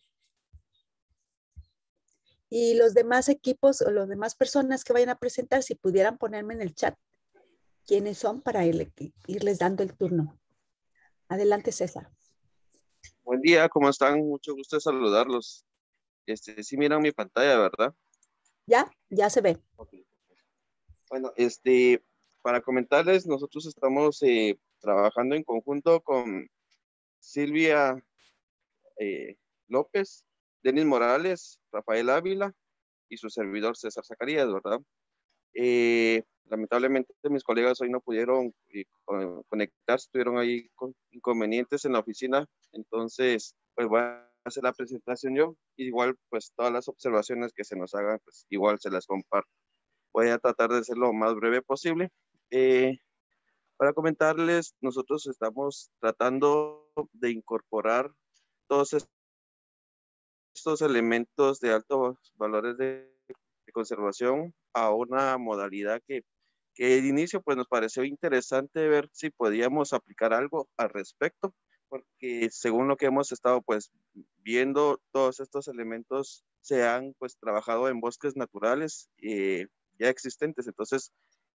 Y los demás equipos o las demás personas que vayan a presentar, si pudieran ponerme en el chat quiénes son para ir, irles dando el turno. Adelante, César. Buen día, ¿cómo están? Mucho gusto de saludarlos. Este, sí miran mi pantalla, ¿verdad? Ya, ya se ve. Okay. Bueno, este, para comentarles, nosotros estamos eh, trabajando en conjunto con Silvia eh, López, Denis Morales, Rafael Ávila y su servidor César Zacarías, ¿verdad? Eh, lamentablemente mis colegas hoy no pudieron eh, conectarse, tuvieron ahí inconvenientes en la oficina, entonces pues voy a hacer la presentación yo, igual pues todas las observaciones que se nos hagan, pues igual se las comparto. Voy a tratar de ser lo más breve posible. Eh, para comentarles, nosotros estamos tratando de incorporar todos estos elementos de altos valores de, de conservación a una modalidad que, que de inicio pues nos pareció interesante ver si podíamos aplicar algo al respecto, porque según lo que hemos estado pues viendo, todos estos elementos se han pues trabajado en bosques naturales eh, ya existentes. Entonces,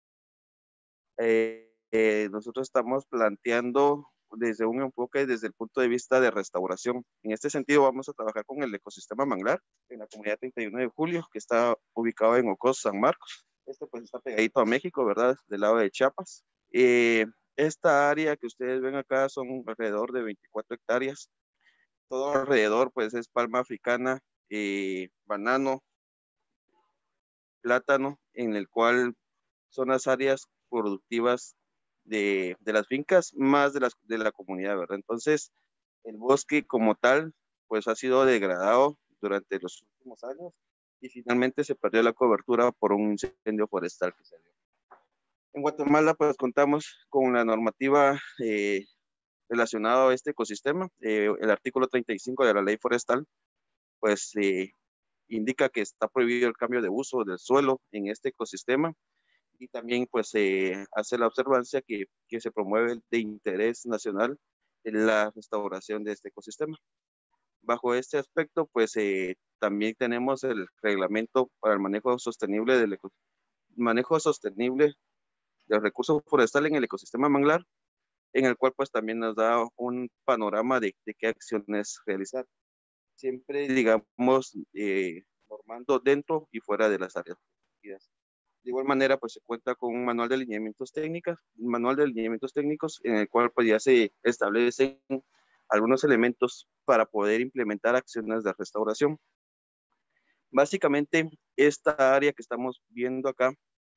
eh, eh, nosotros estamos planteando desde un enfoque desde el punto de vista de restauración. En este sentido, vamos a trabajar con el ecosistema manglar en la comunidad treinta y uno de julio, que está ubicado en Ocos, San Marcos. Este pues está pegadito a México, ¿verdad? Del lado de Chiapas. Eh, esta área que ustedes ven acá son alrededor de veinticuatro hectáreas. Todo alrededor pues es palma africana, eh, banano, plátano, en el cual son las áreas productivas de, de las fincas más de, las, de la comunidad, ¿verdad? Entonces, el bosque como tal, pues ha sido degradado durante los últimos años y finalmente se perdió la cobertura por un incendio forestal que se dio. En Guatemala, pues contamos con la normativa eh, relacionada a este ecosistema. Eh, el artículo treinta y cinco de la ley forestal, pues eh, indica que está prohibido el cambio de uso del suelo en este ecosistema. Y también pues eh, hace la observancia que, que se promueve de interés nacional en la restauración de este ecosistema. Bajo este aspecto, pues eh, también tenemos el reglamento para el manejo sostenible del eco, manejo sostenible del recurso forestal en el ecosistema manglar, en el cual pues también nos da un panorama de, de qué acciones realizar. Siempre, digamos, eh, normando dentro y fuera de las áreas protegidas. De igual manera, pues se cuenta con un manual de lineamientos técnicos, un manual de lineamientos técnicos en el cual pues ya se establecen algunos elementos para poder implementar acciones de restauración. Básicamente, esta área que estamos viendo acá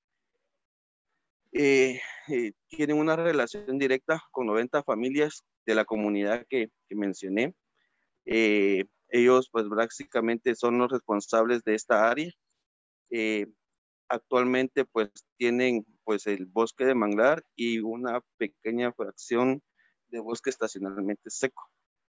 eh, eh, tiene una relación directa con noventa familias de la comunidad que, que mencioné. Eh, ellos pues básicamente son los responsables de esta área. Eh, actualmente pues tienen pues el bosque de manglar y una pequeña fracción de bosque estacionalmente seco.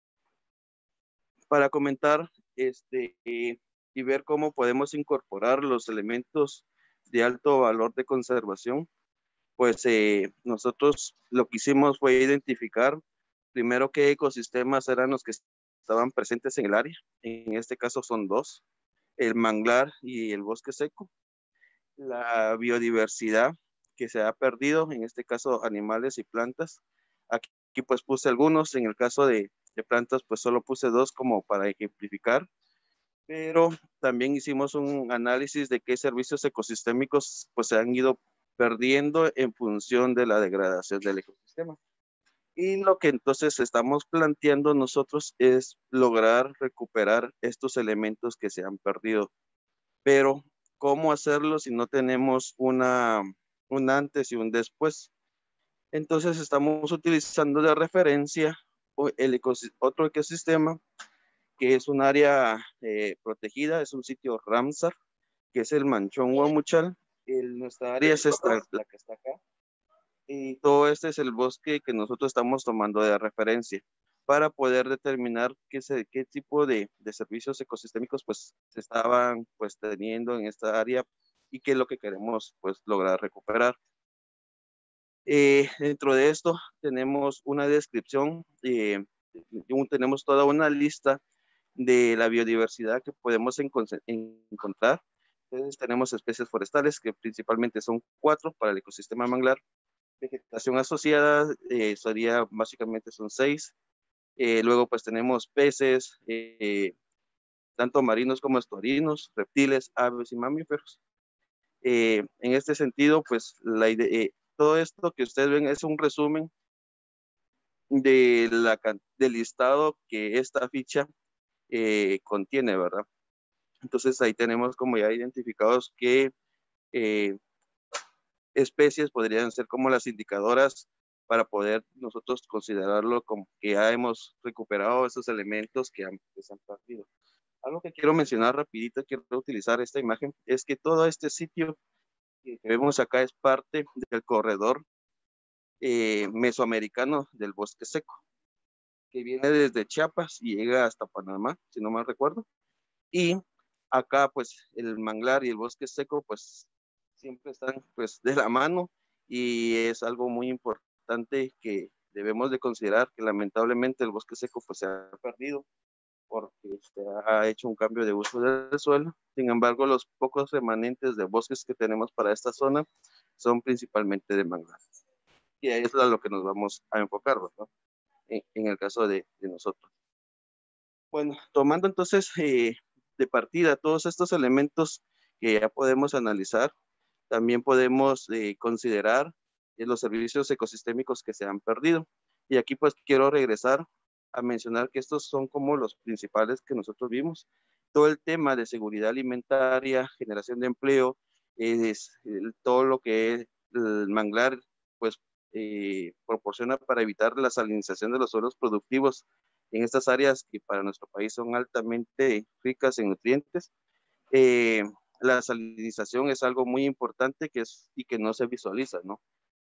Para comentar este, eh, y ver cómo podemos incorporar los elementos de alto valor de conservación, pues eh, nosotros lo que hicimos fue identificar primero qué ecosistemas eran los que estaban presentes en el área. En este caso son dos, el manglar y el bosque seco. La biodiversidad que se ha perdido, en este caso animales y plantas. Aquí, aquí pues puse algunos, en el caso de, de plantas pues solo puse dos como para ejemplificar, pero también hicimos un análisis de qué servicios ecosistémicos pues se han ido perdiendo en función de la degradación del ecosistema. Y lo que entonces estamos planteando nosotros es lograr recuperar estos elementos que se han perdido. Pero, ¿cómo hacerlo si no tenemos una, un antes y un después? Entonces, estamos utilizando de referencia el ecos, otro ecosistema que es un área eh, protegida, es un sitio Ramsar, que es el Manchón Huamuchal. El, nuestra área es esta, la que está acá. Y todo este es el bosque que nosotros estamos tomando de referencia para poder determinar qué, se, qué tipo de, de servicios ecosistémicos pues se estaban pues teniendo en esta área y qué es lo que queremos pues lograr recuperar. Eh, dentro de esto tenemos una descripción, eh, tenemos toda una lista de la biodiversidad que podemos encontrar. Entonces tenemos especies forestales que principalmente son cuatro para el ecosistema manglar. Vegetación asociada eh, sería básicamente son seis. Eh, luego pues tenemos peces, eh, tanto marinos como estuarinos, reptiles, aves y mamíferos. Eh, en este sentido pues la idea, eh, todo esto que ustedes ven es un resumen de la, del listado que esta ficha eh, contiene, ¿verdad? Entonces ahí tenemos como ya identificados qué eh, especies podrían ser como las indicadoras para poder nosotros considerarlo como que ya hemos recuperado esos elementos que, han, que se han perdido. Algo que quiero mencionar rapidito, quiero utilizar esta imagen, es que todo este sitio que vemos acá es parte del corredor eh, mesoamericano del bosque seco, que viene desde Chiapas y llega hasta Panamá, si no mal recuerdo. Y acá pues el manglar y el bosque seco pues siempre están pues de la mano y es algo muy importante que debemos de considerar, que lamentablemente el bosque seco pues se ha perdido porque se ha hecho un cambio de uso del suelo. Sin embargo, los pocos remanentes de bosques que tenemos para esta zona son principalmente de manglar. Y ahí es a lo que nos vamos a enfocar, ¿verdad? En, en el caso de, de nosotros. Bueno, tomando entonces eh, de partida todos estos elementos que ya podemos analizar, también podemos eh, considerar eh, los servicios ecosistémicos que se han perdido. Y aquí pues quiero regresar a mencionar que estos son como los principales que nosotros vimos. Todo el tema de seguridad alimentaria, generación de empleo, es el, todo lo que el manglar pues eh, proporciona para evitar la salinización de los suelos productivos en estas áreas que para nuestro país son altamente ricas en nutrientes. Eh, la salinización es algo muy importante que es, y que no se visualiza, ¿no?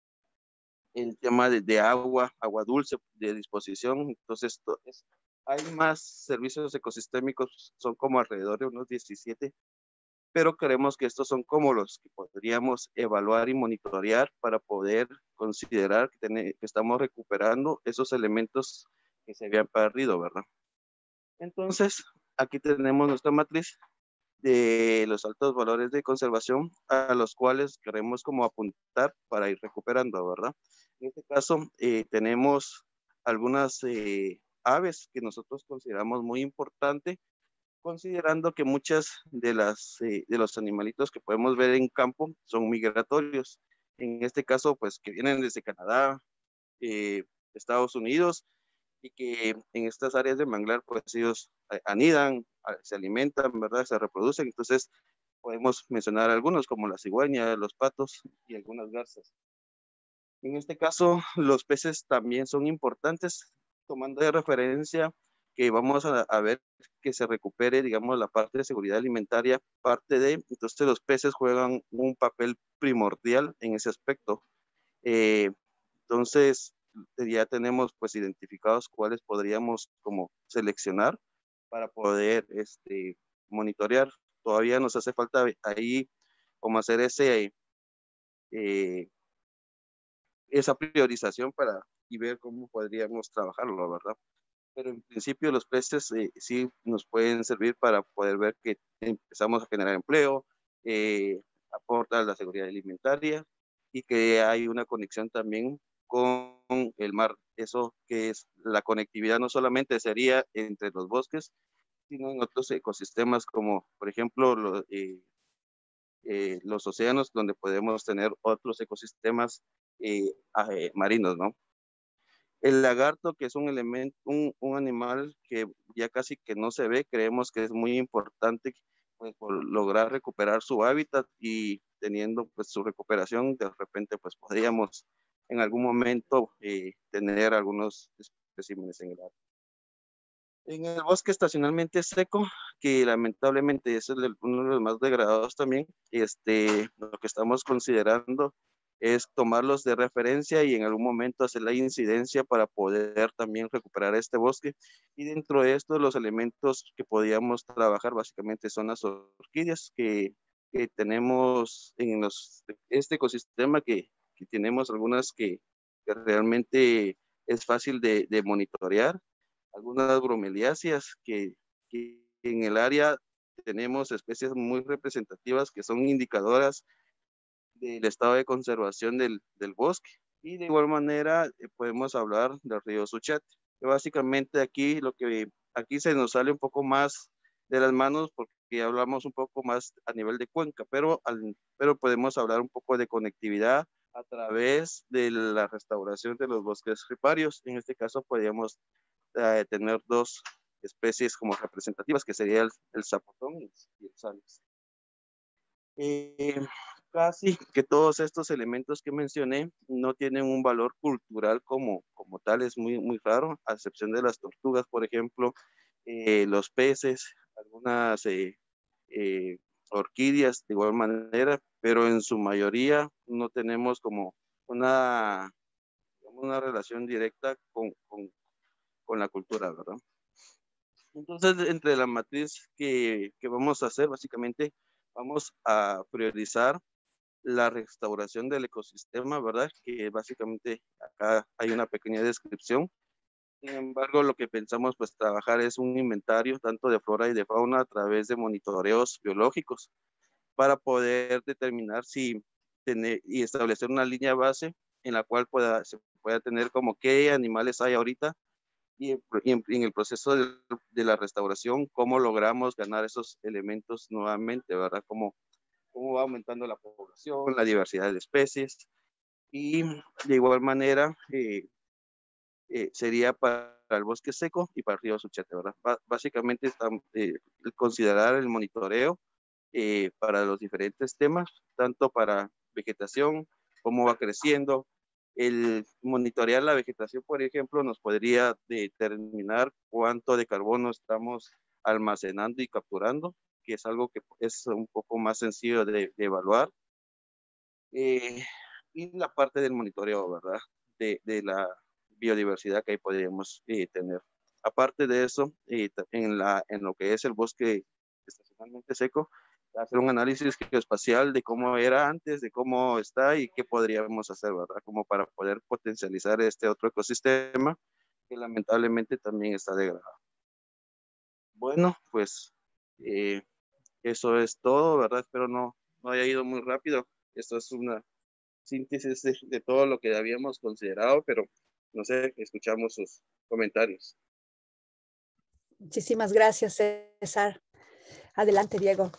El tema de, de agua, agua dulce de disposición, entonces es, hay más servicios ecosistémicos, son como alrededor de unos diecisiete, pero creemos que estos son como los que podríamos evaluar y monitorear para poder considerar que, ten, que estamos recuperando esos elementos que se habían perdido, ¿verdad? Entonces, aquí tenemos nuestra matriz de los altos valores de conservación a los cuales queremos como apuntar para ir recuperando, ¿verdad? En este caso, eh, tenemos algunas eh, aves que nosotros consideramos muy importantes, considerando que muchas de las eh, de los animalitos que podemos ver en campo son migratorios. En este caso, pues que vienen desde Canadá, eh, Estados Unidos, y que en estas áreas de manglar, pues ellos eh, anidan, se alimentan, ¿verdad? Se reproducen. Entonces, podemos mencionar algunos como la cigüeña, los patos y algunas garzas. En este caso, los peces también son importantes, tomando de referencia que vamos a, a ver que se recupere, digamos, la parte de seguridad alimentaria, parte de, entonces los peces juegan un papel primordial en ese aspecto. Eh, entonces, ya tenemos pues identificados cuáles podríamos como seleccionar para poder este, monitorear. Todavía nos hace falta ahí como hacer ese, eh, esa priorización para y ver cómo podríamos trabajarlo, ¿verdad? Pero en principio los peces eh, sí nos pueden servir para poder ver que empezamos a generar empleo, eh, aporta la seguridad alimentaria y que hay una conexión también con el mar. Eso que es la conectividad no solamente sería entre los bosques, sino en otros ecosistemas como por ejemplo lo, eh, eh, los océanos, donde podemos tener otros ecosistemas eh, eh, marinos, ¿no? El lagarto, que es un elemento, un, un animal que ya casi que no se ve, creemos que es muy importante pues, por lograr recuperar su hábitat y teniendo pues su recuperación, de repente pues podríamos en algún momento eh, tener algunos especímenes en el área. En el bosque estacionalmente seco, que lamentablemente es el, uno de los más degradados también, este, lo que estamos considerando es tomarlos de referencia y en algún momento hacer la incidencia para poder también recuperar este bosque. Y dentro de esto, los elementos que podíamos trabajar básicamente son las orquídeas que, que tenemos en los, este ecosistema, que, que tenemos algunas que, que realmente es fácil de, de monitorear, algunas bromeliáceas que, que en el área tenemos especies muy representativas que son indicadoras del estado de conservación del, del bosque. Y de igual manera eh, podemos hablar del río Suchet, que básicamente aquí lo que aquí se nos sale un poco más de las manos porque hablamos un poco más a nivel de cuenca, pero, al, pero podemos hablar un poco de conectividad a través de la restauración de los bosques riparios. En este caso podríamos eh, tener dos especies como representativas, que sería el, el zapotón y el salix. Eh, casi que todos estos elementos que mencioné no tienen un valor cultural como, como tal, es muy, muy raro, a excepción de las tortugas, por ejemplo, eh, los peces, algunas eh, eh, orquídeas de igual manera, pero en su mayoría no tenemos como una, una relación directa con, con, con la cultura, ¿verdad? Entonces, entre la matriz que, que vamos a hacer, básicamente, vamos a priorizar la restauración del ecosistema, ¿verdad? Que básicamente acá hay una pequeña descripción. Sin embargo, lo que pensamos pues trabajar es un inventario tanto de flora y de fauna a través de monitoreos biológicos para poder determinar si tener y establecer una línea base en la cual pueda, se pueda tener como qué animales hay ahorita y en, y en, en el proceso de, de la restauración, cómo logramos ganar esos elementos nuevamente, ¿verdad? Cómo cómo va aumentando la población, la diversidad de especies y de igual manera eh, eh, sería para el bosque seco y para el río Suchete, ¿verdad? B básicamente estamos, eh, considerar el monitoreo eh, para los diferentes temas, tanto para vegetación, cómo va creciendo. El monitorear la vegetación, por ejemplo, nos podría determinar cuánto de carbono estamos almacenando y capturando, que es algo que es un poco más sencillo de, de evaluar. Eh, y la parte del monitoreo, ¿verdad? De, de la biodiversidad que ahí podríamos eh, tener. Aparte de eso, eh, en, la, en lo que es el bosque estacionalmente seco, hacer un análisis geoespacial de cómo era antes, de cómo está y qué podríamos hacer, ¿verdad? Como para poder potencializar este otro ecosistema que lamentablemente también está degradado. bueno, pues eh, eso es todo, ¿verdad? Espero no, no haya ido muy rápido. Esto es una síntesis de, de todo lo que habíamos considerado, pero no sé, escuchamos sus comentarios. Muchísimas gracias, César. Adelante, Diego.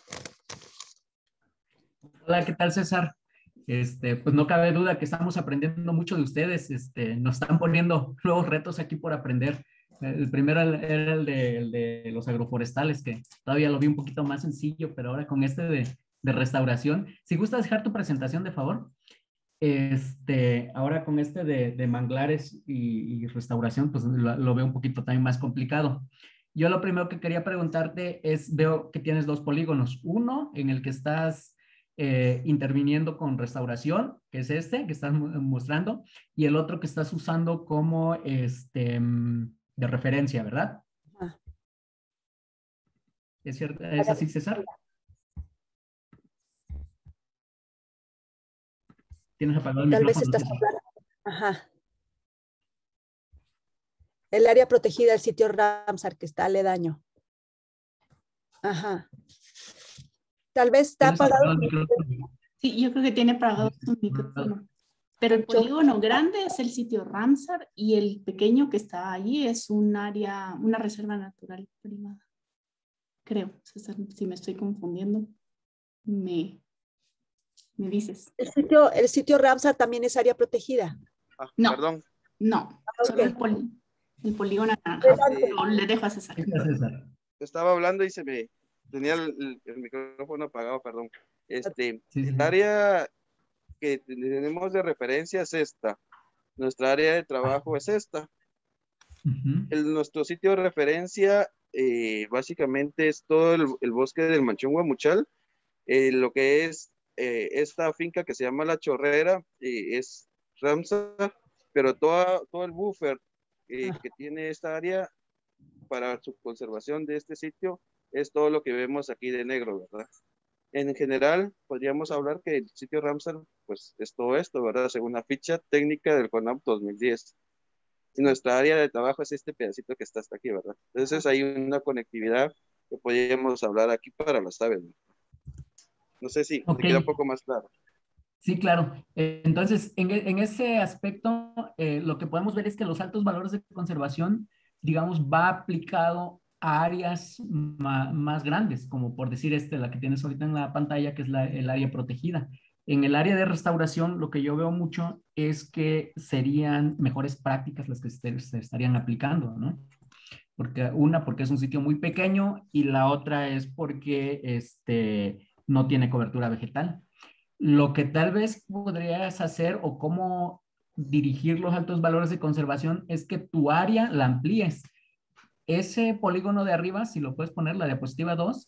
Hola, ¿qué tal, César? Este, pues no cabe duda que estamos aprendiendo mucho de ustedes. Este, nos están poniendo nuevos retos aquí por aprender. El primero era el de, el de los agroforestales, que todavía lo vi un poquito más sencillo, pero ahora con este de, de restauración. Si gustas dejar tu presentación, de favor. Este, ahora con este de, de manglares y, y restauración, pues lo, lo veo un poquito también más complicado. Yo lo primero que quería preguntarte es, veo que tienes dos polígonos. Uno en el que estás eh, interviniendo con restauración, que es este que estás mostrando, y el otro que estás usando como este, de referencia, ¿verdad? Ah. ¿Es cierto? ¿Es así, César? Tienes apagado el Tal micrófono. vez estás hablando. Ajá. El área protegida del sitio Ramsar, que está aledaño. Ajá. Tal vez está apagado. Sí, yo creo que tiene apagado su micrófono. Pero el polígono grande es el sitio Ramsar y el pequeño que está allí es un área, una reserva natural privada. Creo, César, si me estoy confundiendo, me, me dices. El sitio, el sitio Ramsar también es área protegida. Ah, No, perdón. no, Ah, solo ok. el, poli, el polígono naranja. Pero le dejo a César. César. Estaba hablando y se me tenía el, el, el micrófono apagado, perdón. Este, Sí, sí. el área que tenemos de referencia es esta. Nuestra área de trabajo es esta. Uh-huh. El, nuestro sitio de referencia eh, básicamente es todo el, el bosque del Manchón Guamuchal. Eh, lo que es eh, esta finca que se llama La Chorrera eh, es Ramsar, pero toda, todo el buffer eh, que tiene esta área para su conservación de este sitio es todo lo que vemos aquí de negro, ¿verdad? En general, podríamos hablar que el sitio Ramsar, pues, es todo esto, ¿verdad? Según la ficha técnica del CONAP dos mil diez. Y nuestra área de trabajo es este pedacito que está hasta aquí, ¿verdad? Entonces hay una conectividad que podríamos hablar aquí para las aves, ¿no? No sé si Okay. me queda un poco más claro. Sí, claro. Eh, entonces, en, en ese aspecto, eh, lo que podemos ver es que los altos valores de conservación, digamos, va aplicado a áreas ma, más grandes, como por decir este, la que tienes ahorita en la pantalla, que es la, el área protegida. En el área de restauración, lo que yo veo mucho es que serían mejores prácticas las que se, se estarían aplicando, ¿no? Porque una, porque es un sitio muy pequeño, y la otra es porque este, no tiene cobertura vegetal. Lo que tal vez podrías hacer o cómo dirigir los altos valores de conservación es que tu área la amplíes. Ese polígono de arriba, si lo puedes poner, la diapositiva dos,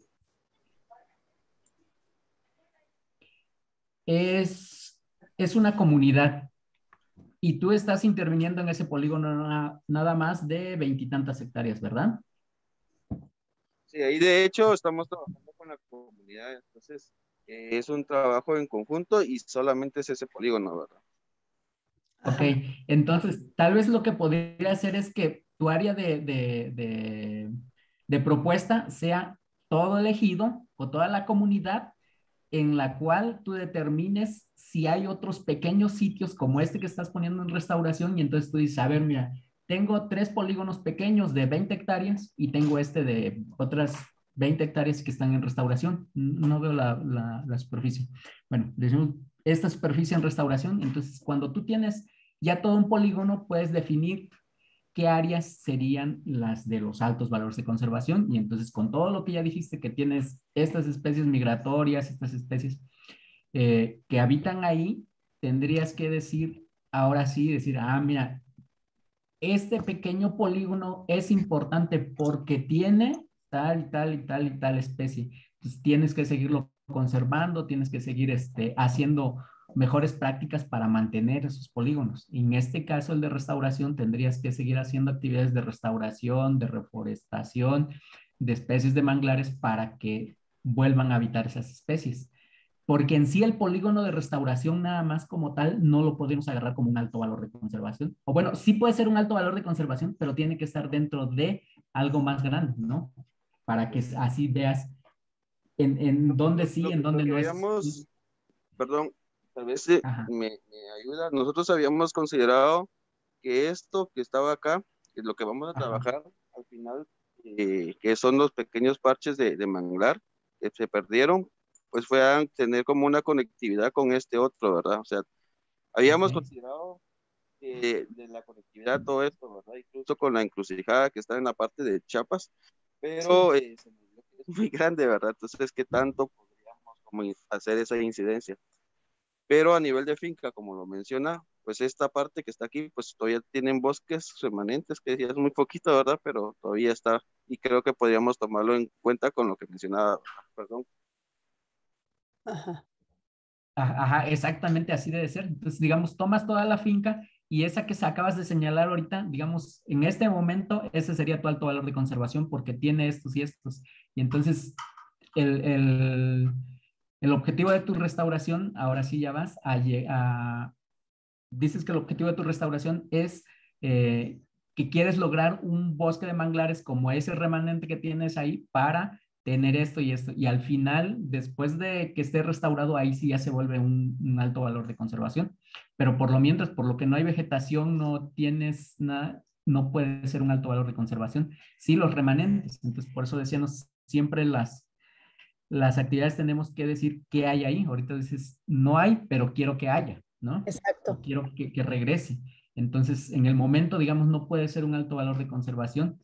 es, es una comunidad y tú estás interviniendo en ese polígono nada, nada más de veintitantas hectáreas, ¿verdad? Sí, ahí de hecho estamos trabajando con la comunidad, entonces eh, es un trabajo en conjunto y solamente es ese polígono, ¿verdad? Ok, entonces tal vez lo que podría hacer es que tu área de, de, de, de propuesta sea todo el ejido o toda la comunidad en la cual tú determines si hay otros pequeños sitios como este que estás poniendo en restauración, y entonces tú dices, a ver, mira, tengo tres polígonos pequeños de veinte hectáreas y tengo este de otras veinte hectáreas que están en restauración. No veo la, la, la superficie. Bueno, decimos esta superficie en restauración. Entonces, cuando tú tienes ya todo un polígono, puedes definir qué áreas serían las de los altos valores de conservación, y entonces con todo lo que ya dijiste que tienes estas especies migratorias, estas especies eh, que habitan ahí, tendrías que decir, ahora sí, decir, ah, mira, este pequeño polígono es importante porque tiene tal, tal y tal y tal especie. Entonces tienes que seguirlo conservando, tienes que seguir este, haciendo mejores prácticas para mantener esos polígonos. En este caso, el de restauración, tendrías que seguir haciendo actividades de restauración, de reforestación, de especies de manglares para que vuelvan a habitar esas especies. Porque en sí el polígono de restauración nada más como tal no lo podemos agarrar como un alto valor de conservación. O bueno, sí puede ser un alto valor de conservación, pero tiene que estar dentro de algo más grande, ¿no? Para que así veas en, en dónde sí, Lo, en dónde lo que no habíamos, es. perdón, tal vez eh, me, me ayuda. Nosotros habíamos considerado que esto que estaba acá, que es lo que vamos a Ajá. trabajar al final, eh, que son los pequeños parches de, de manglar que se perdieron, pues fue a tener como una conectividad con este otro, ¿verdad? O sea, habíamos Okay. considerado que de la conectividad todo esto, ¿verdad? Incluso con la encrucijada que está en la parte de Chiapas, pero Sí. eh, se nos dio que es muy grande, ¿verdad? Entonces, ¿qué tanto podríamos como hacer esa incidencia? Pero a nivel de finca, como lo menciona, pues esta parte que está aquí, pues todavía tienen bosques remanentes, que ya es muy poquito, ¿verdad? Pero todavía está, y creo que podríamos tomarlo en cuenta con lo que mencionaba, perdón. Ajá. Ajá, exactamente así debe ser. Entonces, digamos, tomas toda la finca y esa que se acabas de señalar ahorita, digamos, en este momento, ese sería tu alto valor de conservación porque tiene estos y estos. Y entonces, el, el, el objetivo de tu restauración, ahora sí ya vas a, a dices que el objetivo de tu restauración es eh, que quieres lograr un bosque de manglares como ese remanente que tienes ahí para tener esto y esto. Y al final, después de que esté restaurado, ahí sí ya se vuelve un, un alto valor de conservación. Pero por lo mientras, por lo que no hay vegetación, no tienes nada, no puede ser un alto valor de conservación. Sí, los remanentes. Entonces, por eso decíamos siempre las, las actividades tenemos que decir qué hay ahí. Ahorita dices, no hay, pero quiero que haya, ¿no? O Exacto. quiero que, que regrese. Entonces, en el momento, digamos, no puede ser un alto valor de conservación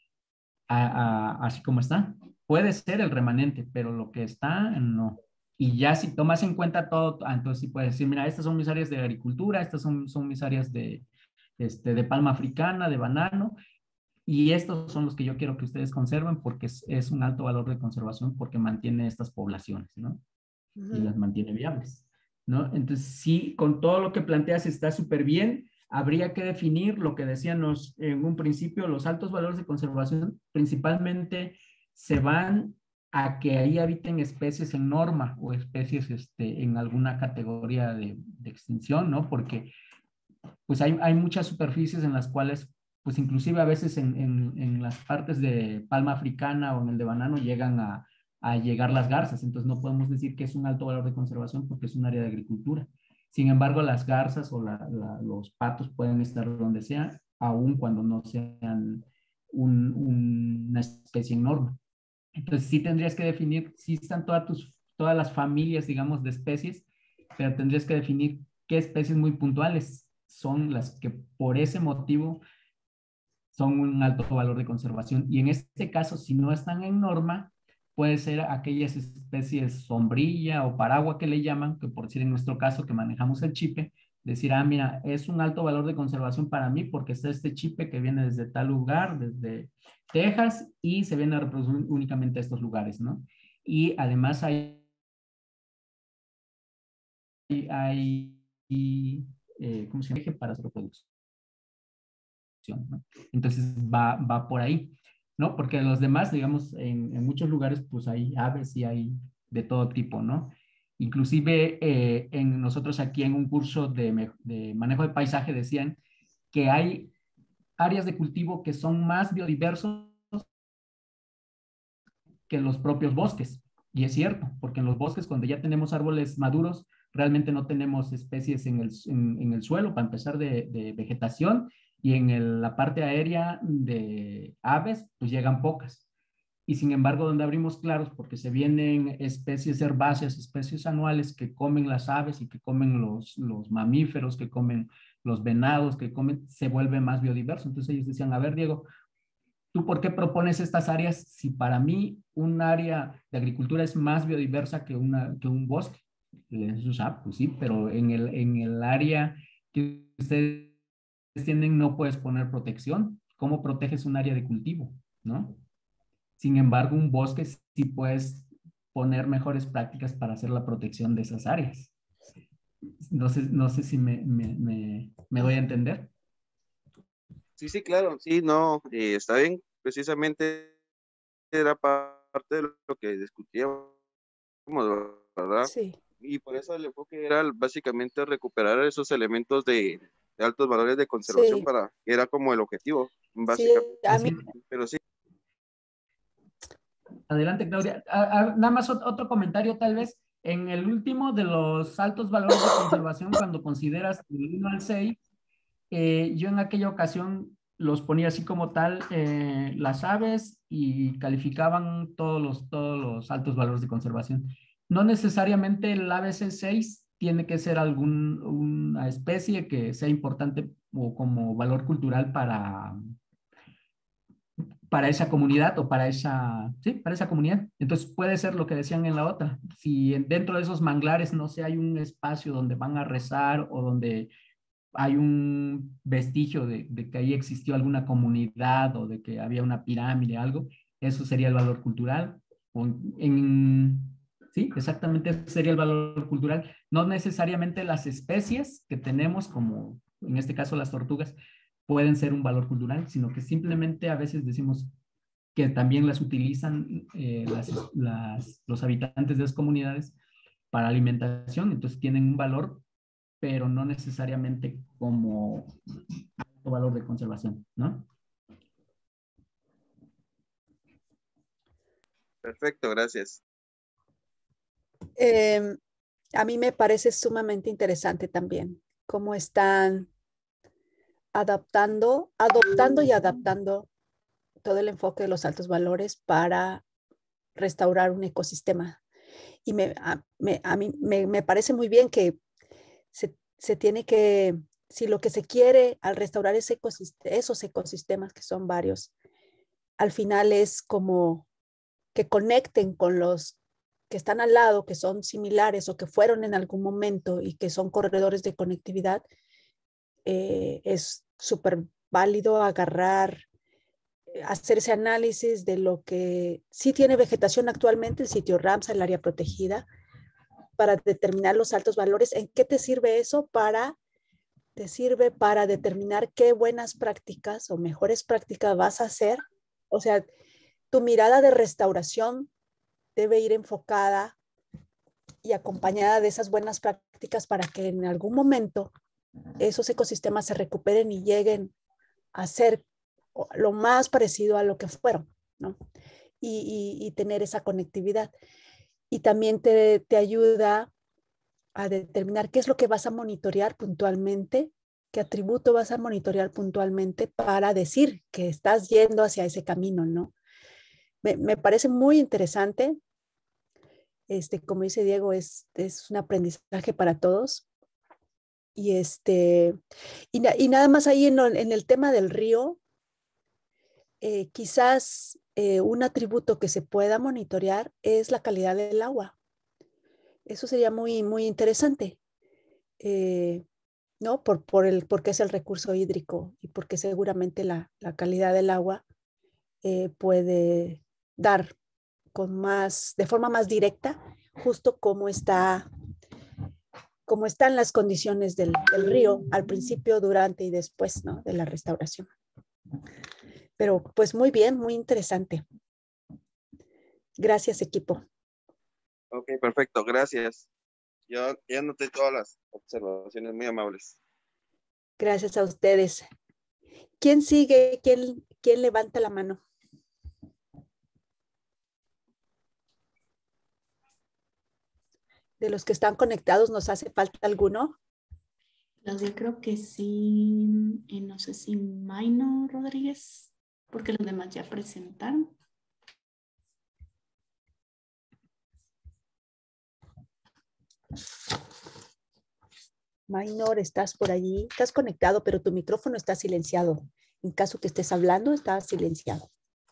a, a, así como está. Puede ser el remanente, pero lo que está, no. Y ya si tomas en cuenta todo, entonces sí puedes decir, mira, estas son mis áreas de agricultura, estas son, son mis áreas de, este, de palma africana, de banano, y estos son los que yo quiero que ustedes conserven porque es, es un alto valor de conservación porque mantiene estas poblaciones, ¿no? Y Ujú. las mantiene viables, ¿no? Entonces, sí, con todo lo que planteas está súper bien. Habría que definir lo que decíamos en un principio, los altos valores de conservación principalmente se van a que ahí habiten especies en norma o especies este, en alguna categoría de, de extinción, ¿no? Porque pues hay, hay muchas superficies en las cuales, pues inclusive a veces en, en, en las partes de palma africana o en el de banano llegan a, a llegar las garzas, entonces no podemos decir que es un alto valor de conservación porque es un área de agricultura. Sin embargo, las garzas o la, la, los patos pueden estar donde sea, aun cuando no sean un, un, una especie enorme. Entonces sí tendrías que definir, sí están todas, tus, todas las familias, digamos, de especies, pero tendrías que definir qué especies muy puntuales son las que por ese motivo son un alto valor de conservación. Y en este caso, si no están en norma, puede ser aquellas especies sombrilla o paragua que le llaman, que por decir en nuestro caso que manejamos el chipe, decir, ah, mira, es un alto valor de conservación para mí porque está este chipe que viene desde tal lugar, desde Texas, y se viene a reproducir únicamente a estos lugares, ¿no? Y además hay, hay eh, ¿cómo se llama? Para su reproducción, ¿no? Entonces va, va por ahí, ¿no? Porque los demás, digamos, en, en muchos lugares, pues hay aves y hay de todo tipo, ¿no? Inclusive eh, en nosotros aquí en un curso de, de manejo de paisaje decían que hay áreas de cultivo que son más biodiversos que los propios bosques. Y es cierto, porque en los bosques, cuando ya tenemos árboles maduros, realmente no tenemos especies en el, en, en el suelo para empezar de, de vegetación, y en el, la parte aérea de aves, pues llegan pocas. Y sin embargo, donde abrimos claros, porque se vienen especies herbáceas, especies anuales que comen las aves y que comen los, los mamíferos, que comen los venados, que comen, se vuelve más biodiverso. Entonces ellos decían, a ver, Diego, ¿tú por qué propones estas áreas si para mí un área de agricultura es más biodiversa que, una, que un bosque? Eso, ah, pues sí, pero en el, en el área que ustedes tienen no puedes poner protección. ¿Cómo proteges un área de cultivo? ¿No? Sin embargo, un bosque sí puedes poner mejores prácticas para hacer la protección de esas áreas. No sé, no sé si me, me, me, me doy a entender. Sí, sí, claro, sí, no, eh, está bien, precisamente era parte de lo que discutíamos, ¿verdad? Sí. Y por eso el enfoque era básicamente recuperar esos elementos de, de altos valores de conservación Sí. para, era como el objetivo, Sí, básicamente. a mí, Pero sí, Adelante, Claudia. A, a, nada más otro comentario tal vez. En el último de los altos valores de conservación, cuando consideras del uno al seis, eh, yo en aquella ocasión los ponía así como tal, eh, las aves, y calificaban todos los, todos los altos valores de conservación. No necesariamente el A B C seis tiene que ser algún, una especie que sea importante o como valor cultural para, para esa comunidad o para esa, sí, para esa comunidad. Entonces puede ser lo que decían en la otra. Si dentro de esos manglares no sé, hay un espacio donde van a rezar o donde hay un vestigio de, de que ahí existió alguna comunidad o de que había una pirámide, algo, eso sería el valor cultural. O en, sí, exactamente, ese sería el valor cultural. No necesariamente las especies que tenemos, como en este caso las tortugas, pueden ser un valor cultural, sino que simplemente a veces decimos que también las utilizan eh, las, las, los habitantes de las comunidades para alimentación, entonces tienen un valor, pero no necesariamente como alto valor de conservación, ¿no? Perfecto, gracias. Eh, a mí me parece sumamente interesante también cómo están adaptando, adoptando y adaptando todo el enfoque de los altos valores para restaurar un ecosistema. Y me, a, me, a mí me, me parece muy bien que se, se tiene que, si lo que se quiere al restaurar ese ecosistema, esos ecosistemas que son varios, al final es como que conecten con los que están al lado, que son similares o que fueron en algún momento y que son corredores de conectividad, eh, es súper válido agarrar, hacer ese análisis de lo que sí tiene vegetación actualmente, el sitio Ramsar, el área protegida, para determinar los altos valores. ¿En qué te sirve eso? Para, te sirve para determinar qué buenas prácticas o mejores prácticas vas a hacer. O sea, tu mirada de restauración debe ir enfocada y acompañada de esas buenas prácticas para que en algún momento esos ecosistemas se recuperen y lleguen a ser lo más parecido a lo que fueron, ¿no? Y, y, y tener esa conectividad. Y también te, te ayuda a determinar qué es lo que vas a monitorear puntualmente, qué atributo vas a monitorear puntualmente para decir que estás yendo hacia ese camino, ¿no? Me, me parece muy interesante. Este, como dice Diego, es, es un aprendizaje para todos. Y, este, y, y nada más ahí en, en el tema del río, eh, quizás eh, un atributo que se pueda monitorear es la calidad del agua. Eso sería muy, muy interesante, eh, ¿no? Por, por el, porque es el recurso hídrico y porque seguramente la, la calidad del agua eh, puede dar con más, de forma más directa, justo cómo está, cómo están las condiciones del, del río al principio, durante y después, ¿no? De la restauración. Pero pues muy bien, muy interesante. Gracias, equipo. Ok, perfecto, gracias. Yo ya anoté todas las observaciones muy amables. Gracias a ustedes. ¿Quién sigue? ¿Quién, quién levanta la mano? De los que están conectados, ¿nos hace falta alguno? Yo creo que sí, y no sé si Maino Rodríguez, porque los demás ya presentaron. Maynor, ¿estás por allí? Estás conectado, pero tu micrófono está silenciado. En caso que estés hablando, está silenciado.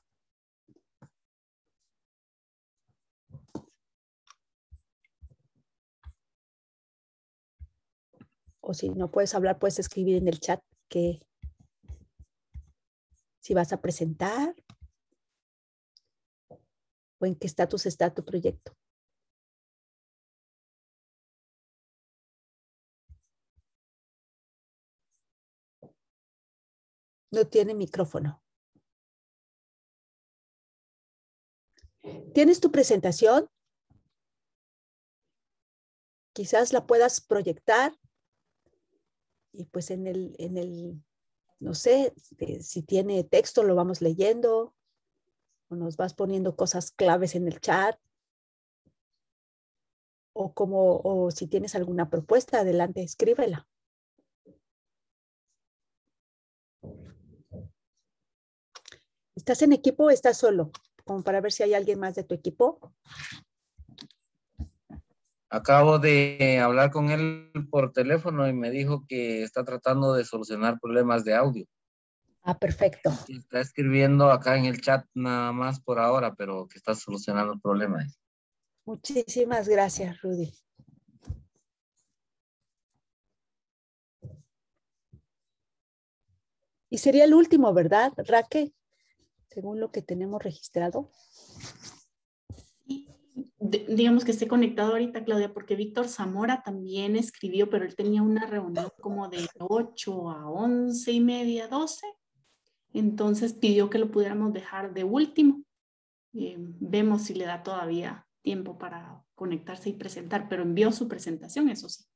O si no puedes hablar, puedes escribir en el chat que si vas a presentar o en qué estatus está tu proyecto. No tiene micrófono. ¿Tienes tu presentación? Quizás la puedas proyectar y pues en el, en el, no sé, si tiene texto lo vamos leyendo, o nos vas poniendo cosas claves en el chat, o, como, o si tienes alguna propuesta, adelante, escríbela. ¿Estás en equipo o estás solo? Como para ver si hay alguien más de tu equipo. Acabo de hablar con él por teléfono y me dijo que está tratando de solucionar problemas de audio. Ah, perfecto. Está escribiendo acá en el chat nada más por ahora, pero que está solucionando problemas. Muchísimas gracias, Rudy. Y sería el último, ¿verdad, Raquel? Según lo que tenemos registrado. De, digamos que esté conectado ahorita, Claudia, porque Víctor Zamora también escribió, pero él tenía una reunión como de ocho a once y media, doce. Entonces pidió que lo pudiéramos dejar de último. Eh, vemos si le da todavía tiempo para conectarse y presentar, pero envió su presentación, eso sí.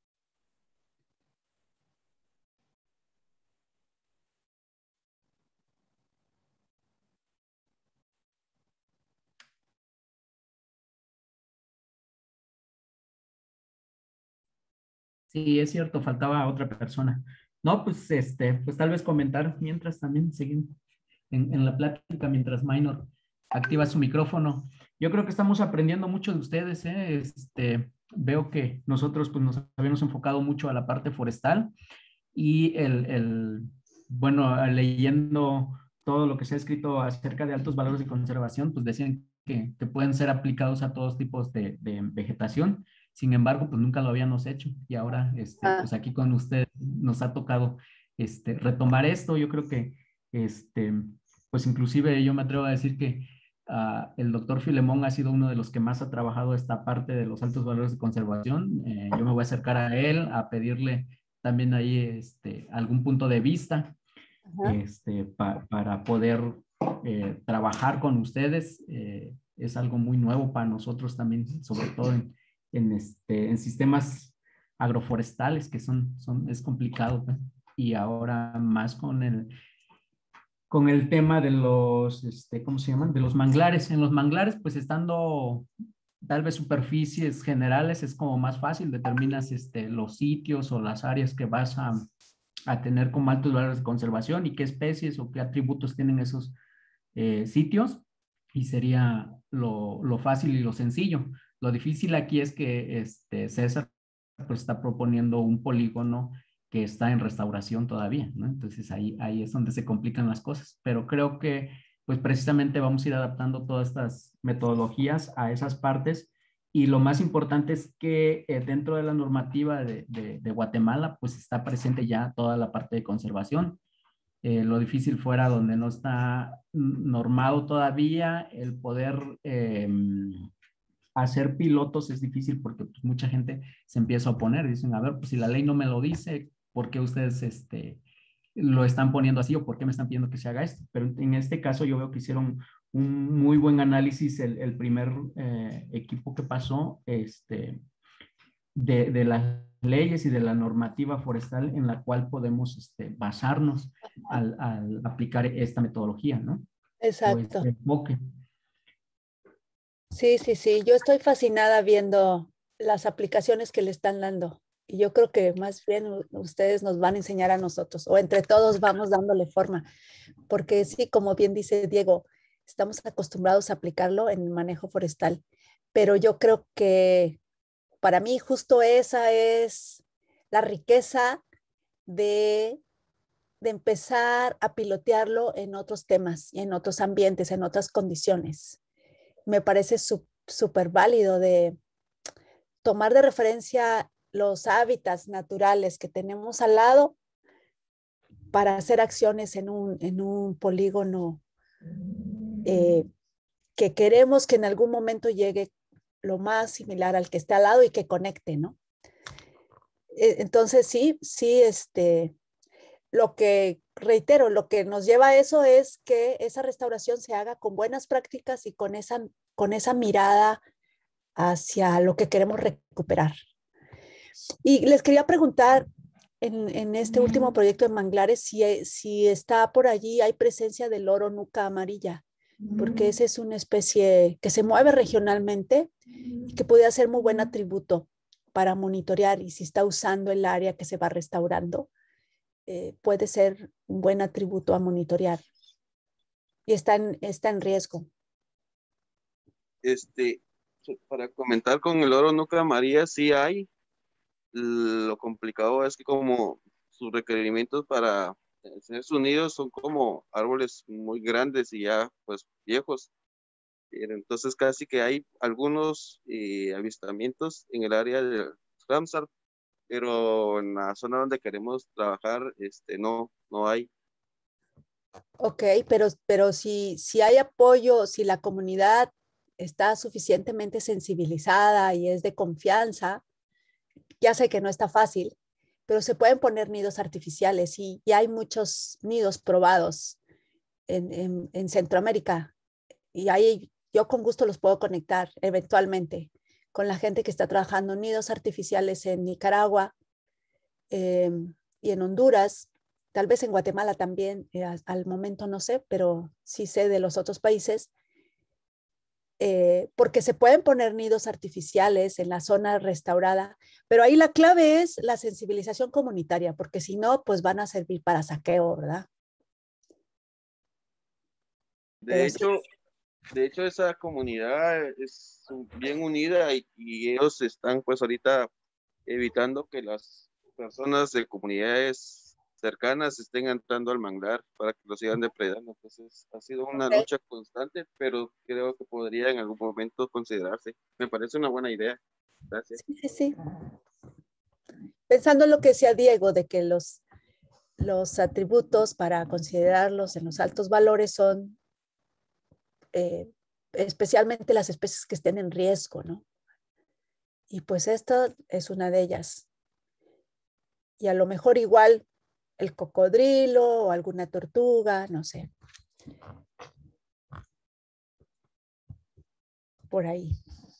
Sí, es cierto, faltaba otra persona. No, pues este, pues tal vez comentar mientras también seguimos en, en la plática, mientras Minor activa su micrófono. Yo creo que estamos aprendiendo mucho de ustedes, ¿eh? Este, veo que nosotros pues nos habíamos enfocado mucho a la parte forestal y el, el, bueno, leyendo todo lo que se ha escrito acerca de altos valores de conservación, pues decían que, que pueden ser aplicados a todos tipos de, de vegetación. Sin embargo, pues nunca lo habíamos hecho y ahora, este, Ah. pues aquí con usted nos ha tocado este, retomar esto. Yo creo que, este, pues inclusive yo me atrevo a decir que uh, el doctor Filemón ha sido uno de los que más ha trabajado esta parte de los altos valores de conservación. Eh, yo me voy a acercar a él a pedirle también ahí este, algún punto de vista este, pa, para poder eh, trabajar con ustedes. Eh, es algo muy nuevo para nosotros también, sobre todo en En, este, en sistemas agroforestales que son, son es complicado, ¿no? Y ahora más con el, con el tema de los, este, ¿cómo se llaman? De los manglares. En los manglares, pues estando tal vez superficies generales, es como más fácil, determinas este, los sitios o las áreas que vas a, a tener como altos valores de conservación y qué especies o qué atributos tienen esos eh, sitios, y sería lo, lo fácil y lo sencillo. Lo difícil aquí es que este, César pues, está proponiendo un polígono que está en restauración todavía, ¿no? Entonces ahí, ahí es donde se complican las cosas, pero creo que pues precisamente vamos a ir adaptando todas estas metodologías a esas partes, y lo más importante es que eh, dentro de la normativa de, de, de Guatemala pues está presente ya toda la parte de conservación. Eh, lo difícil fuera donde no está normado todavía el poder eh, hacer pilotos. Es difícil porque pues, mucha gente se empieza a oponer. Dicen, a ver, pues si la ley no me lo dice, ¿por qué ustedes este, lo están poniendo así o por qué me están pidiendo que se haga esto? Pero en este caso yo veo que hicieron un muy buen análisis el, el primer eh, equipo que pasó este, de, de las leyes y de la normativa forestal en la cual podemos este, basarnos al, al aplicar esta metodología, ¿no? Exacto. O este enfoque. Sí, sí, sí. Yo estoy fascinada viendo las aplicaciones que le están dando. Y yo creo que más bien ustedes nos van a enseñar a nosotros, o entre todos vamos dándole forma. Porque sí, como bien dice Diego, estamos acostumbrados a aplicarlo en el manejo forestal. Pero yo creo que para mí justo esa es la riqueza de, de empezar a pilotearlo en otros temas y en otros ambientes, en otras condiciones. Me parece súper válido de tomar de referencia los hábitats naturales que tenemos al lado para hacer acciones en un, en un polígono eh, que queremos que en algún momento llegue lo más similar al que esté al lado y que conecte, ¿no? Entonces sí, sí, este, lo que reitero, lo que nos lleva a eso es que esa restauración se haga con buenas prácticas y con esa, con esa mirada hacia lo que queremos recuperar. Y les quería preguntar, en, en este último proyecto de manglares, si, si está por allí, hay presencia del oro nuca amarilla. porque esa es una especie que se mueve regionalmente y que puede ser muy buen atributo para monitorear, y si está usando el área que se va restaurando, eh, puede ser un buen atributo a monitorear y está en, está en riesgo. Este, para comentar con el oro Nuca María, sí hay. Lo complicado es que como sus requerimientos para tener sus nidos son como árboles muy grandes y ya pues viejos. Entonces casi que hay algunos eh, avistamientos en el área de Ramsar, pero en la zona donde queremos trabajar este, no, no hay. Ok, pero, pero si, si hay apoyo, si la comunidad está suficientemente sensibilizada y es de confianza, ya sé que no está fácil, pero se pueden poner nidos artificiales y, y hay muchos nidos probados en, en, en Centroamérica, y ahí yo con gusto los puedo conectar eventualmente con la gente que está trabajando en nidos artificiales en Nicaragua eh, y en Honduras, tal vez en Guatemala también, eh, al momento no sé, pero sí sé de los otros países, eh, porque se pueden poner nidos artificiales en la zona restaurada, pero ahí la clave es la sensibilización comunitaria, porque si no, pues van a servir para saqueo, ¿verdad? De Pero hecho, sí. de hecho esa comunidad es bien unida y, y ellos están pues ahorita evitando que las personas de comunidades cercanas estén entrando al manglar para que lo sigan depredando. Entonces ha sido una Okay. lucha constante, pero creo que podría en algún momento considerarse. Me parece una buena idea. Gracias. Sí, sí, sí. Pensando en lo que decía Diego, de que los, los atributos para considerarlos en los altos valores son eh, especialmente las especies que estén en riesgo, ¿no? Y pues esta es una de ellas. Y a lo mejor igual el cocodrilo o alguna tortuga, no sé. Por ahí.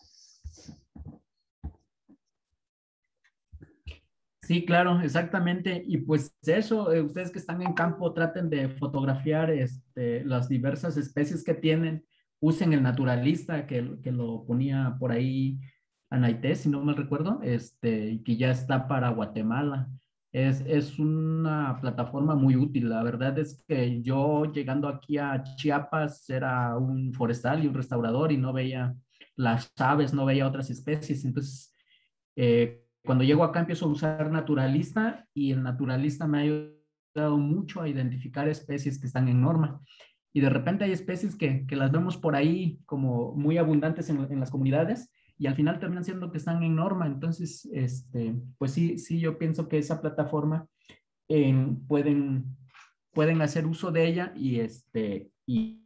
Sí, claro, exactamente. Y pues eso, eh, ustedes que están en campo, traten de fotografiar este, las diversas especies que tienen. Usen el naturalista que, que lo ponía por ahí Anaité, si no me recuerdo, este, y que ya está para Guatemala. Es, es una plataforma muy útil. La verdad es que yo llegando aquí a Chiapas era un forestal y un restaurador y no veía las aves, no veía otras especies. Entonces, eh, cuando llego acá empiezo a usar naturalista y el naturalista me ha ayudado mucho a identificar especies que están en norma. Y de repente hay especies que, que las vemos por ahí como muy abundantes en, en las comunidades y al final terminan siendo que están en norma. Entonces, este, pues sí, sí, yo pienso que esa plataforma eh, pueden, pueden hacer uso de ella y, este, y,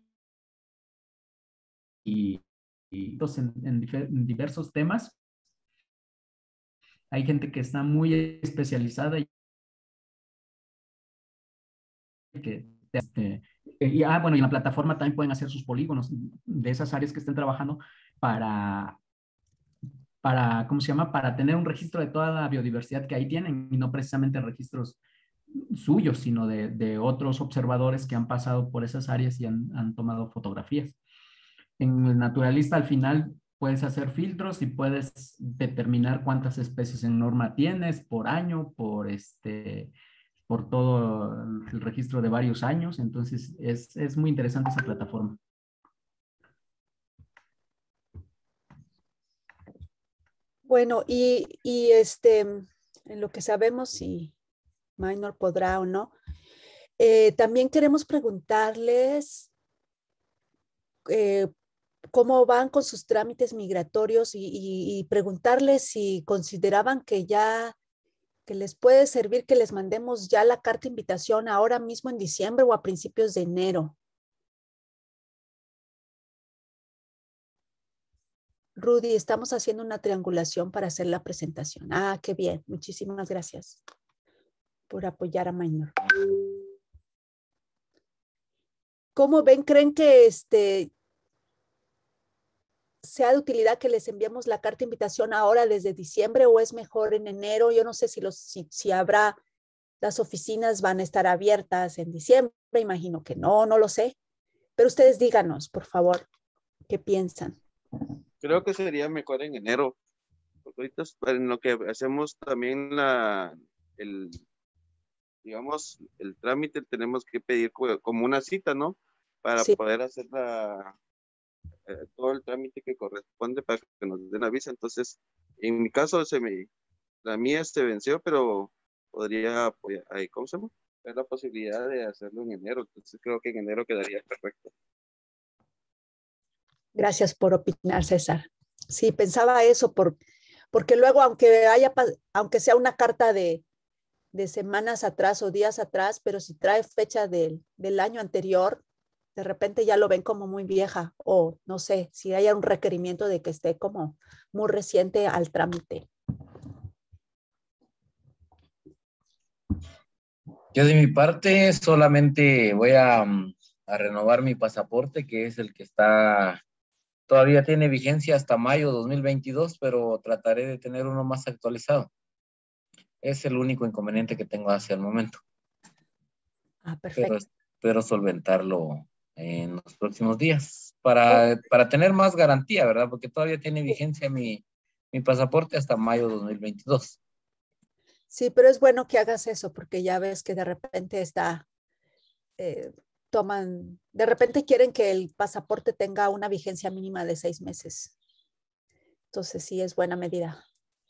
y, y en, en, en diversos temas. Hay gente que está muy especializada y que este, y, ah, bueno, y en la plataforma también pueden hacer sus polígonos de esas áreas que estén trabajando para, para, ¿cómo se llama? Para tener un registro de toda la biodiversidad que ahí tienen y no precisamente registros suyos, sino de, de otros observadores que han pasado por esas áreas y han, han tomado fotografías. En el naturalista al final puedes hacer filtros y puedes determinar cuántas especies en norma tienes por año, por este, por todo el registro de varios años. Entonces es, es muy interesante esa plataforma. Bueno, y, y este, en lo que sabemos si Minor podrá o no, eh, también queremos preguntarles eh, cómo van con sus trámites migratorios y, y, y preguntarles si consideraban que ya, que les puede servir que les mandemos ya la carta de invitación ahora mismo en diciembre o a principios de enero. Rudy, estamos haciendo una triangulación para hacer la presentación. Ah, qué bien. Muchísimas gracias por apoyar a Minor. ¿Cómo ven? ¿Creen que este sea de utilidad que les enviemos la carta de invitación ahora desde diciembre o es mejor en enero? Yo no sé si, los, si, si habrá, las oficinas van a estar abiertas en diciembre, imagino que no, no lo sé. Pero ustedes díganos, por favor, ¿qué piensan? Creo que sería mejor en enero. Porque ahorita es en lo que hacemos también la, el, digamos, el trámite, tenemos que pedir co- como una cita, ¿no? Para Sí, poder hacer la, eh, todo el trámite que corresponde para que nos den la visa. Entonces, en mi caso, se me, la mía se venció, pero podría apoyar, ahí, ¿cómo se llama? Ver la posibilidad de hacerlo en enero. Entonces, creo que en enero quedaría perfecto. gracias por opinar, César. Sí, pensaba eso, por, porque luego, aunque haya, pa- aunque sea una carta de, de semanas atrás o días atrás, pero si trae fecha del, del año anterior, de repente ya lo ven como muy vieja o no sé, si haya un requerimiento de que esté como muy reciente al trámite. Yo de mi parte solamente voy a, mm, a renovar mi pasaporte, que es el que está, todavía tiene vigencia hasta mayo dos mil veintidós, pero trataré de tener uno más actualizado. Es el único inconveniente que tengo hacia el momento, Ah, pero perfecto. espero solventarlo en los próximos días Oh, para, para tener más garantía, ¿verdad? Porque todavía tiene vigencia mi, mi pasaporte hasta mayo dos mil veintidós. sí, pero es bueno que hagas eso porque ya ves que de repente está, eh, toman, de repente quieren que el pasaporte tenga una vigencia mínima de seis meses. Entonces sí es buena medida.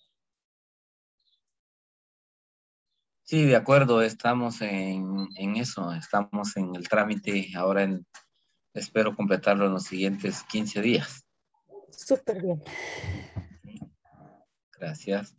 Sí, de acuerdo, estamos en, en eso, estamos en el trámite, ahora en, espero completarlo en los siguientes quince días. Súper bien. Gracias.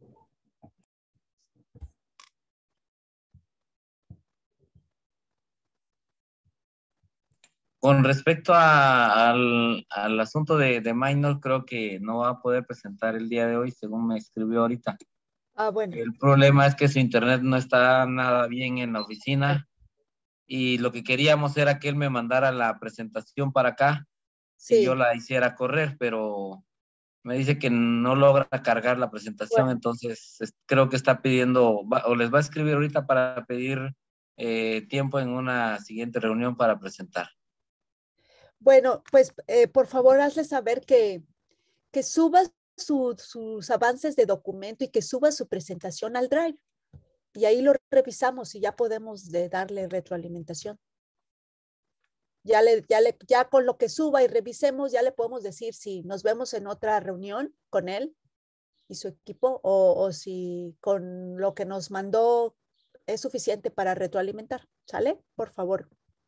Con respecto a- al, al asunto de, de Minor, creo que no va a poder presentar el día de hoy, según me escribió ahorita. Ah, bueno. El problema es que su internet no está nada bien en la oficina y lo que queríamos era que él me mandara la presentación para acá y yo Sí, la hiciera correr, pero me dice que no logra cargar la presentación, bueno. entonces es- creo que está pidiendo, va- o les va a escribir ahorita para pedir eh, tiempo en una siguiente reunión para presentar. Bueno, pues eh, por favor hazle saber que, que suba su- sus avances de documento y que suba su presentación al Drive. Y ahí lo revisamos y ya podemos de darle retroalimentación. Ya, le, ya, le, ya con lo que suba y revisemos, ya le podemos decir si nos vemos en otra reunión con él y su equipo o, o si con lo que nos mandó es suficiente para retroalimentar. ¿Sale? Por favor.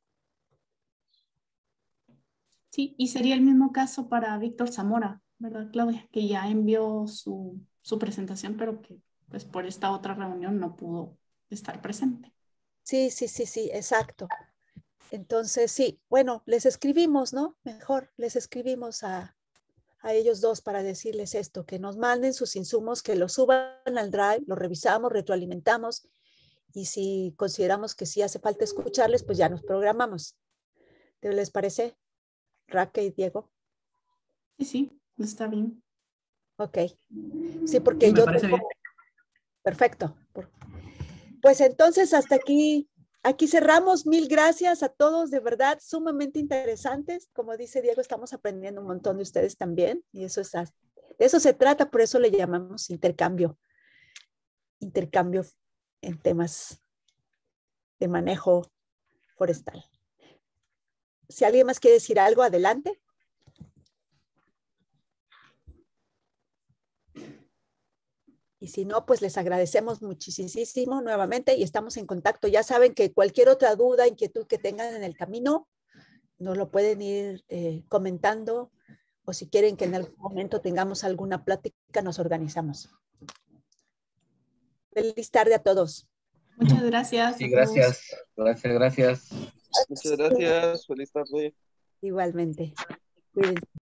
Sí, y sería el mismo caso para Víctor Zamora, ¿verdad, Claudia? Que ya envió su, su presentación, pero que pues por esta otra reunión no pudo estar presente. Sí, sí, sí, sí, exacto. Entonces, sí, bueno, les escribimos, ¿no? Mejor les escribimos a, a ellos dos para decirles esto, que nos manden sus insumos, que los suban al Drive, los revisamos, retroalimentamos y si consideramos que sí hace falta escucharles, pues ya nos programamos. ¿Te les parece, Raquel y Diego? Sí, sí, está bien. Ok. Sí, Sí, porque me yo parece bien. tengo... Perfecto. Pues entonces hasta aquí, aquí cerramos. Mil gracias a todos, de verdad, sumamente interesantes. Como dice Diego, estamos aprendiendo un montón de ustedes también y eso es, de eso se trata, por eso le llamamos intercambio, intercambio en temas de manejo forestal. Si alguien más quiere decir algo, adelante. Y si no, pues les agradecemos muchísimo nuevamente y estamos en contacto. Ya saben que cualquier otra duda, inquietud que tengan en el camino, nos lo pueden ir eh, comentando o si quieren que en algún momento tengamos alguna plática, nos organizamos. Feliz tarde a todos. Muchas gracias Sí, a todos. gracias, gracias, gracias. Muchas gracias. Feliz tarde. Igualmente. Cuídense.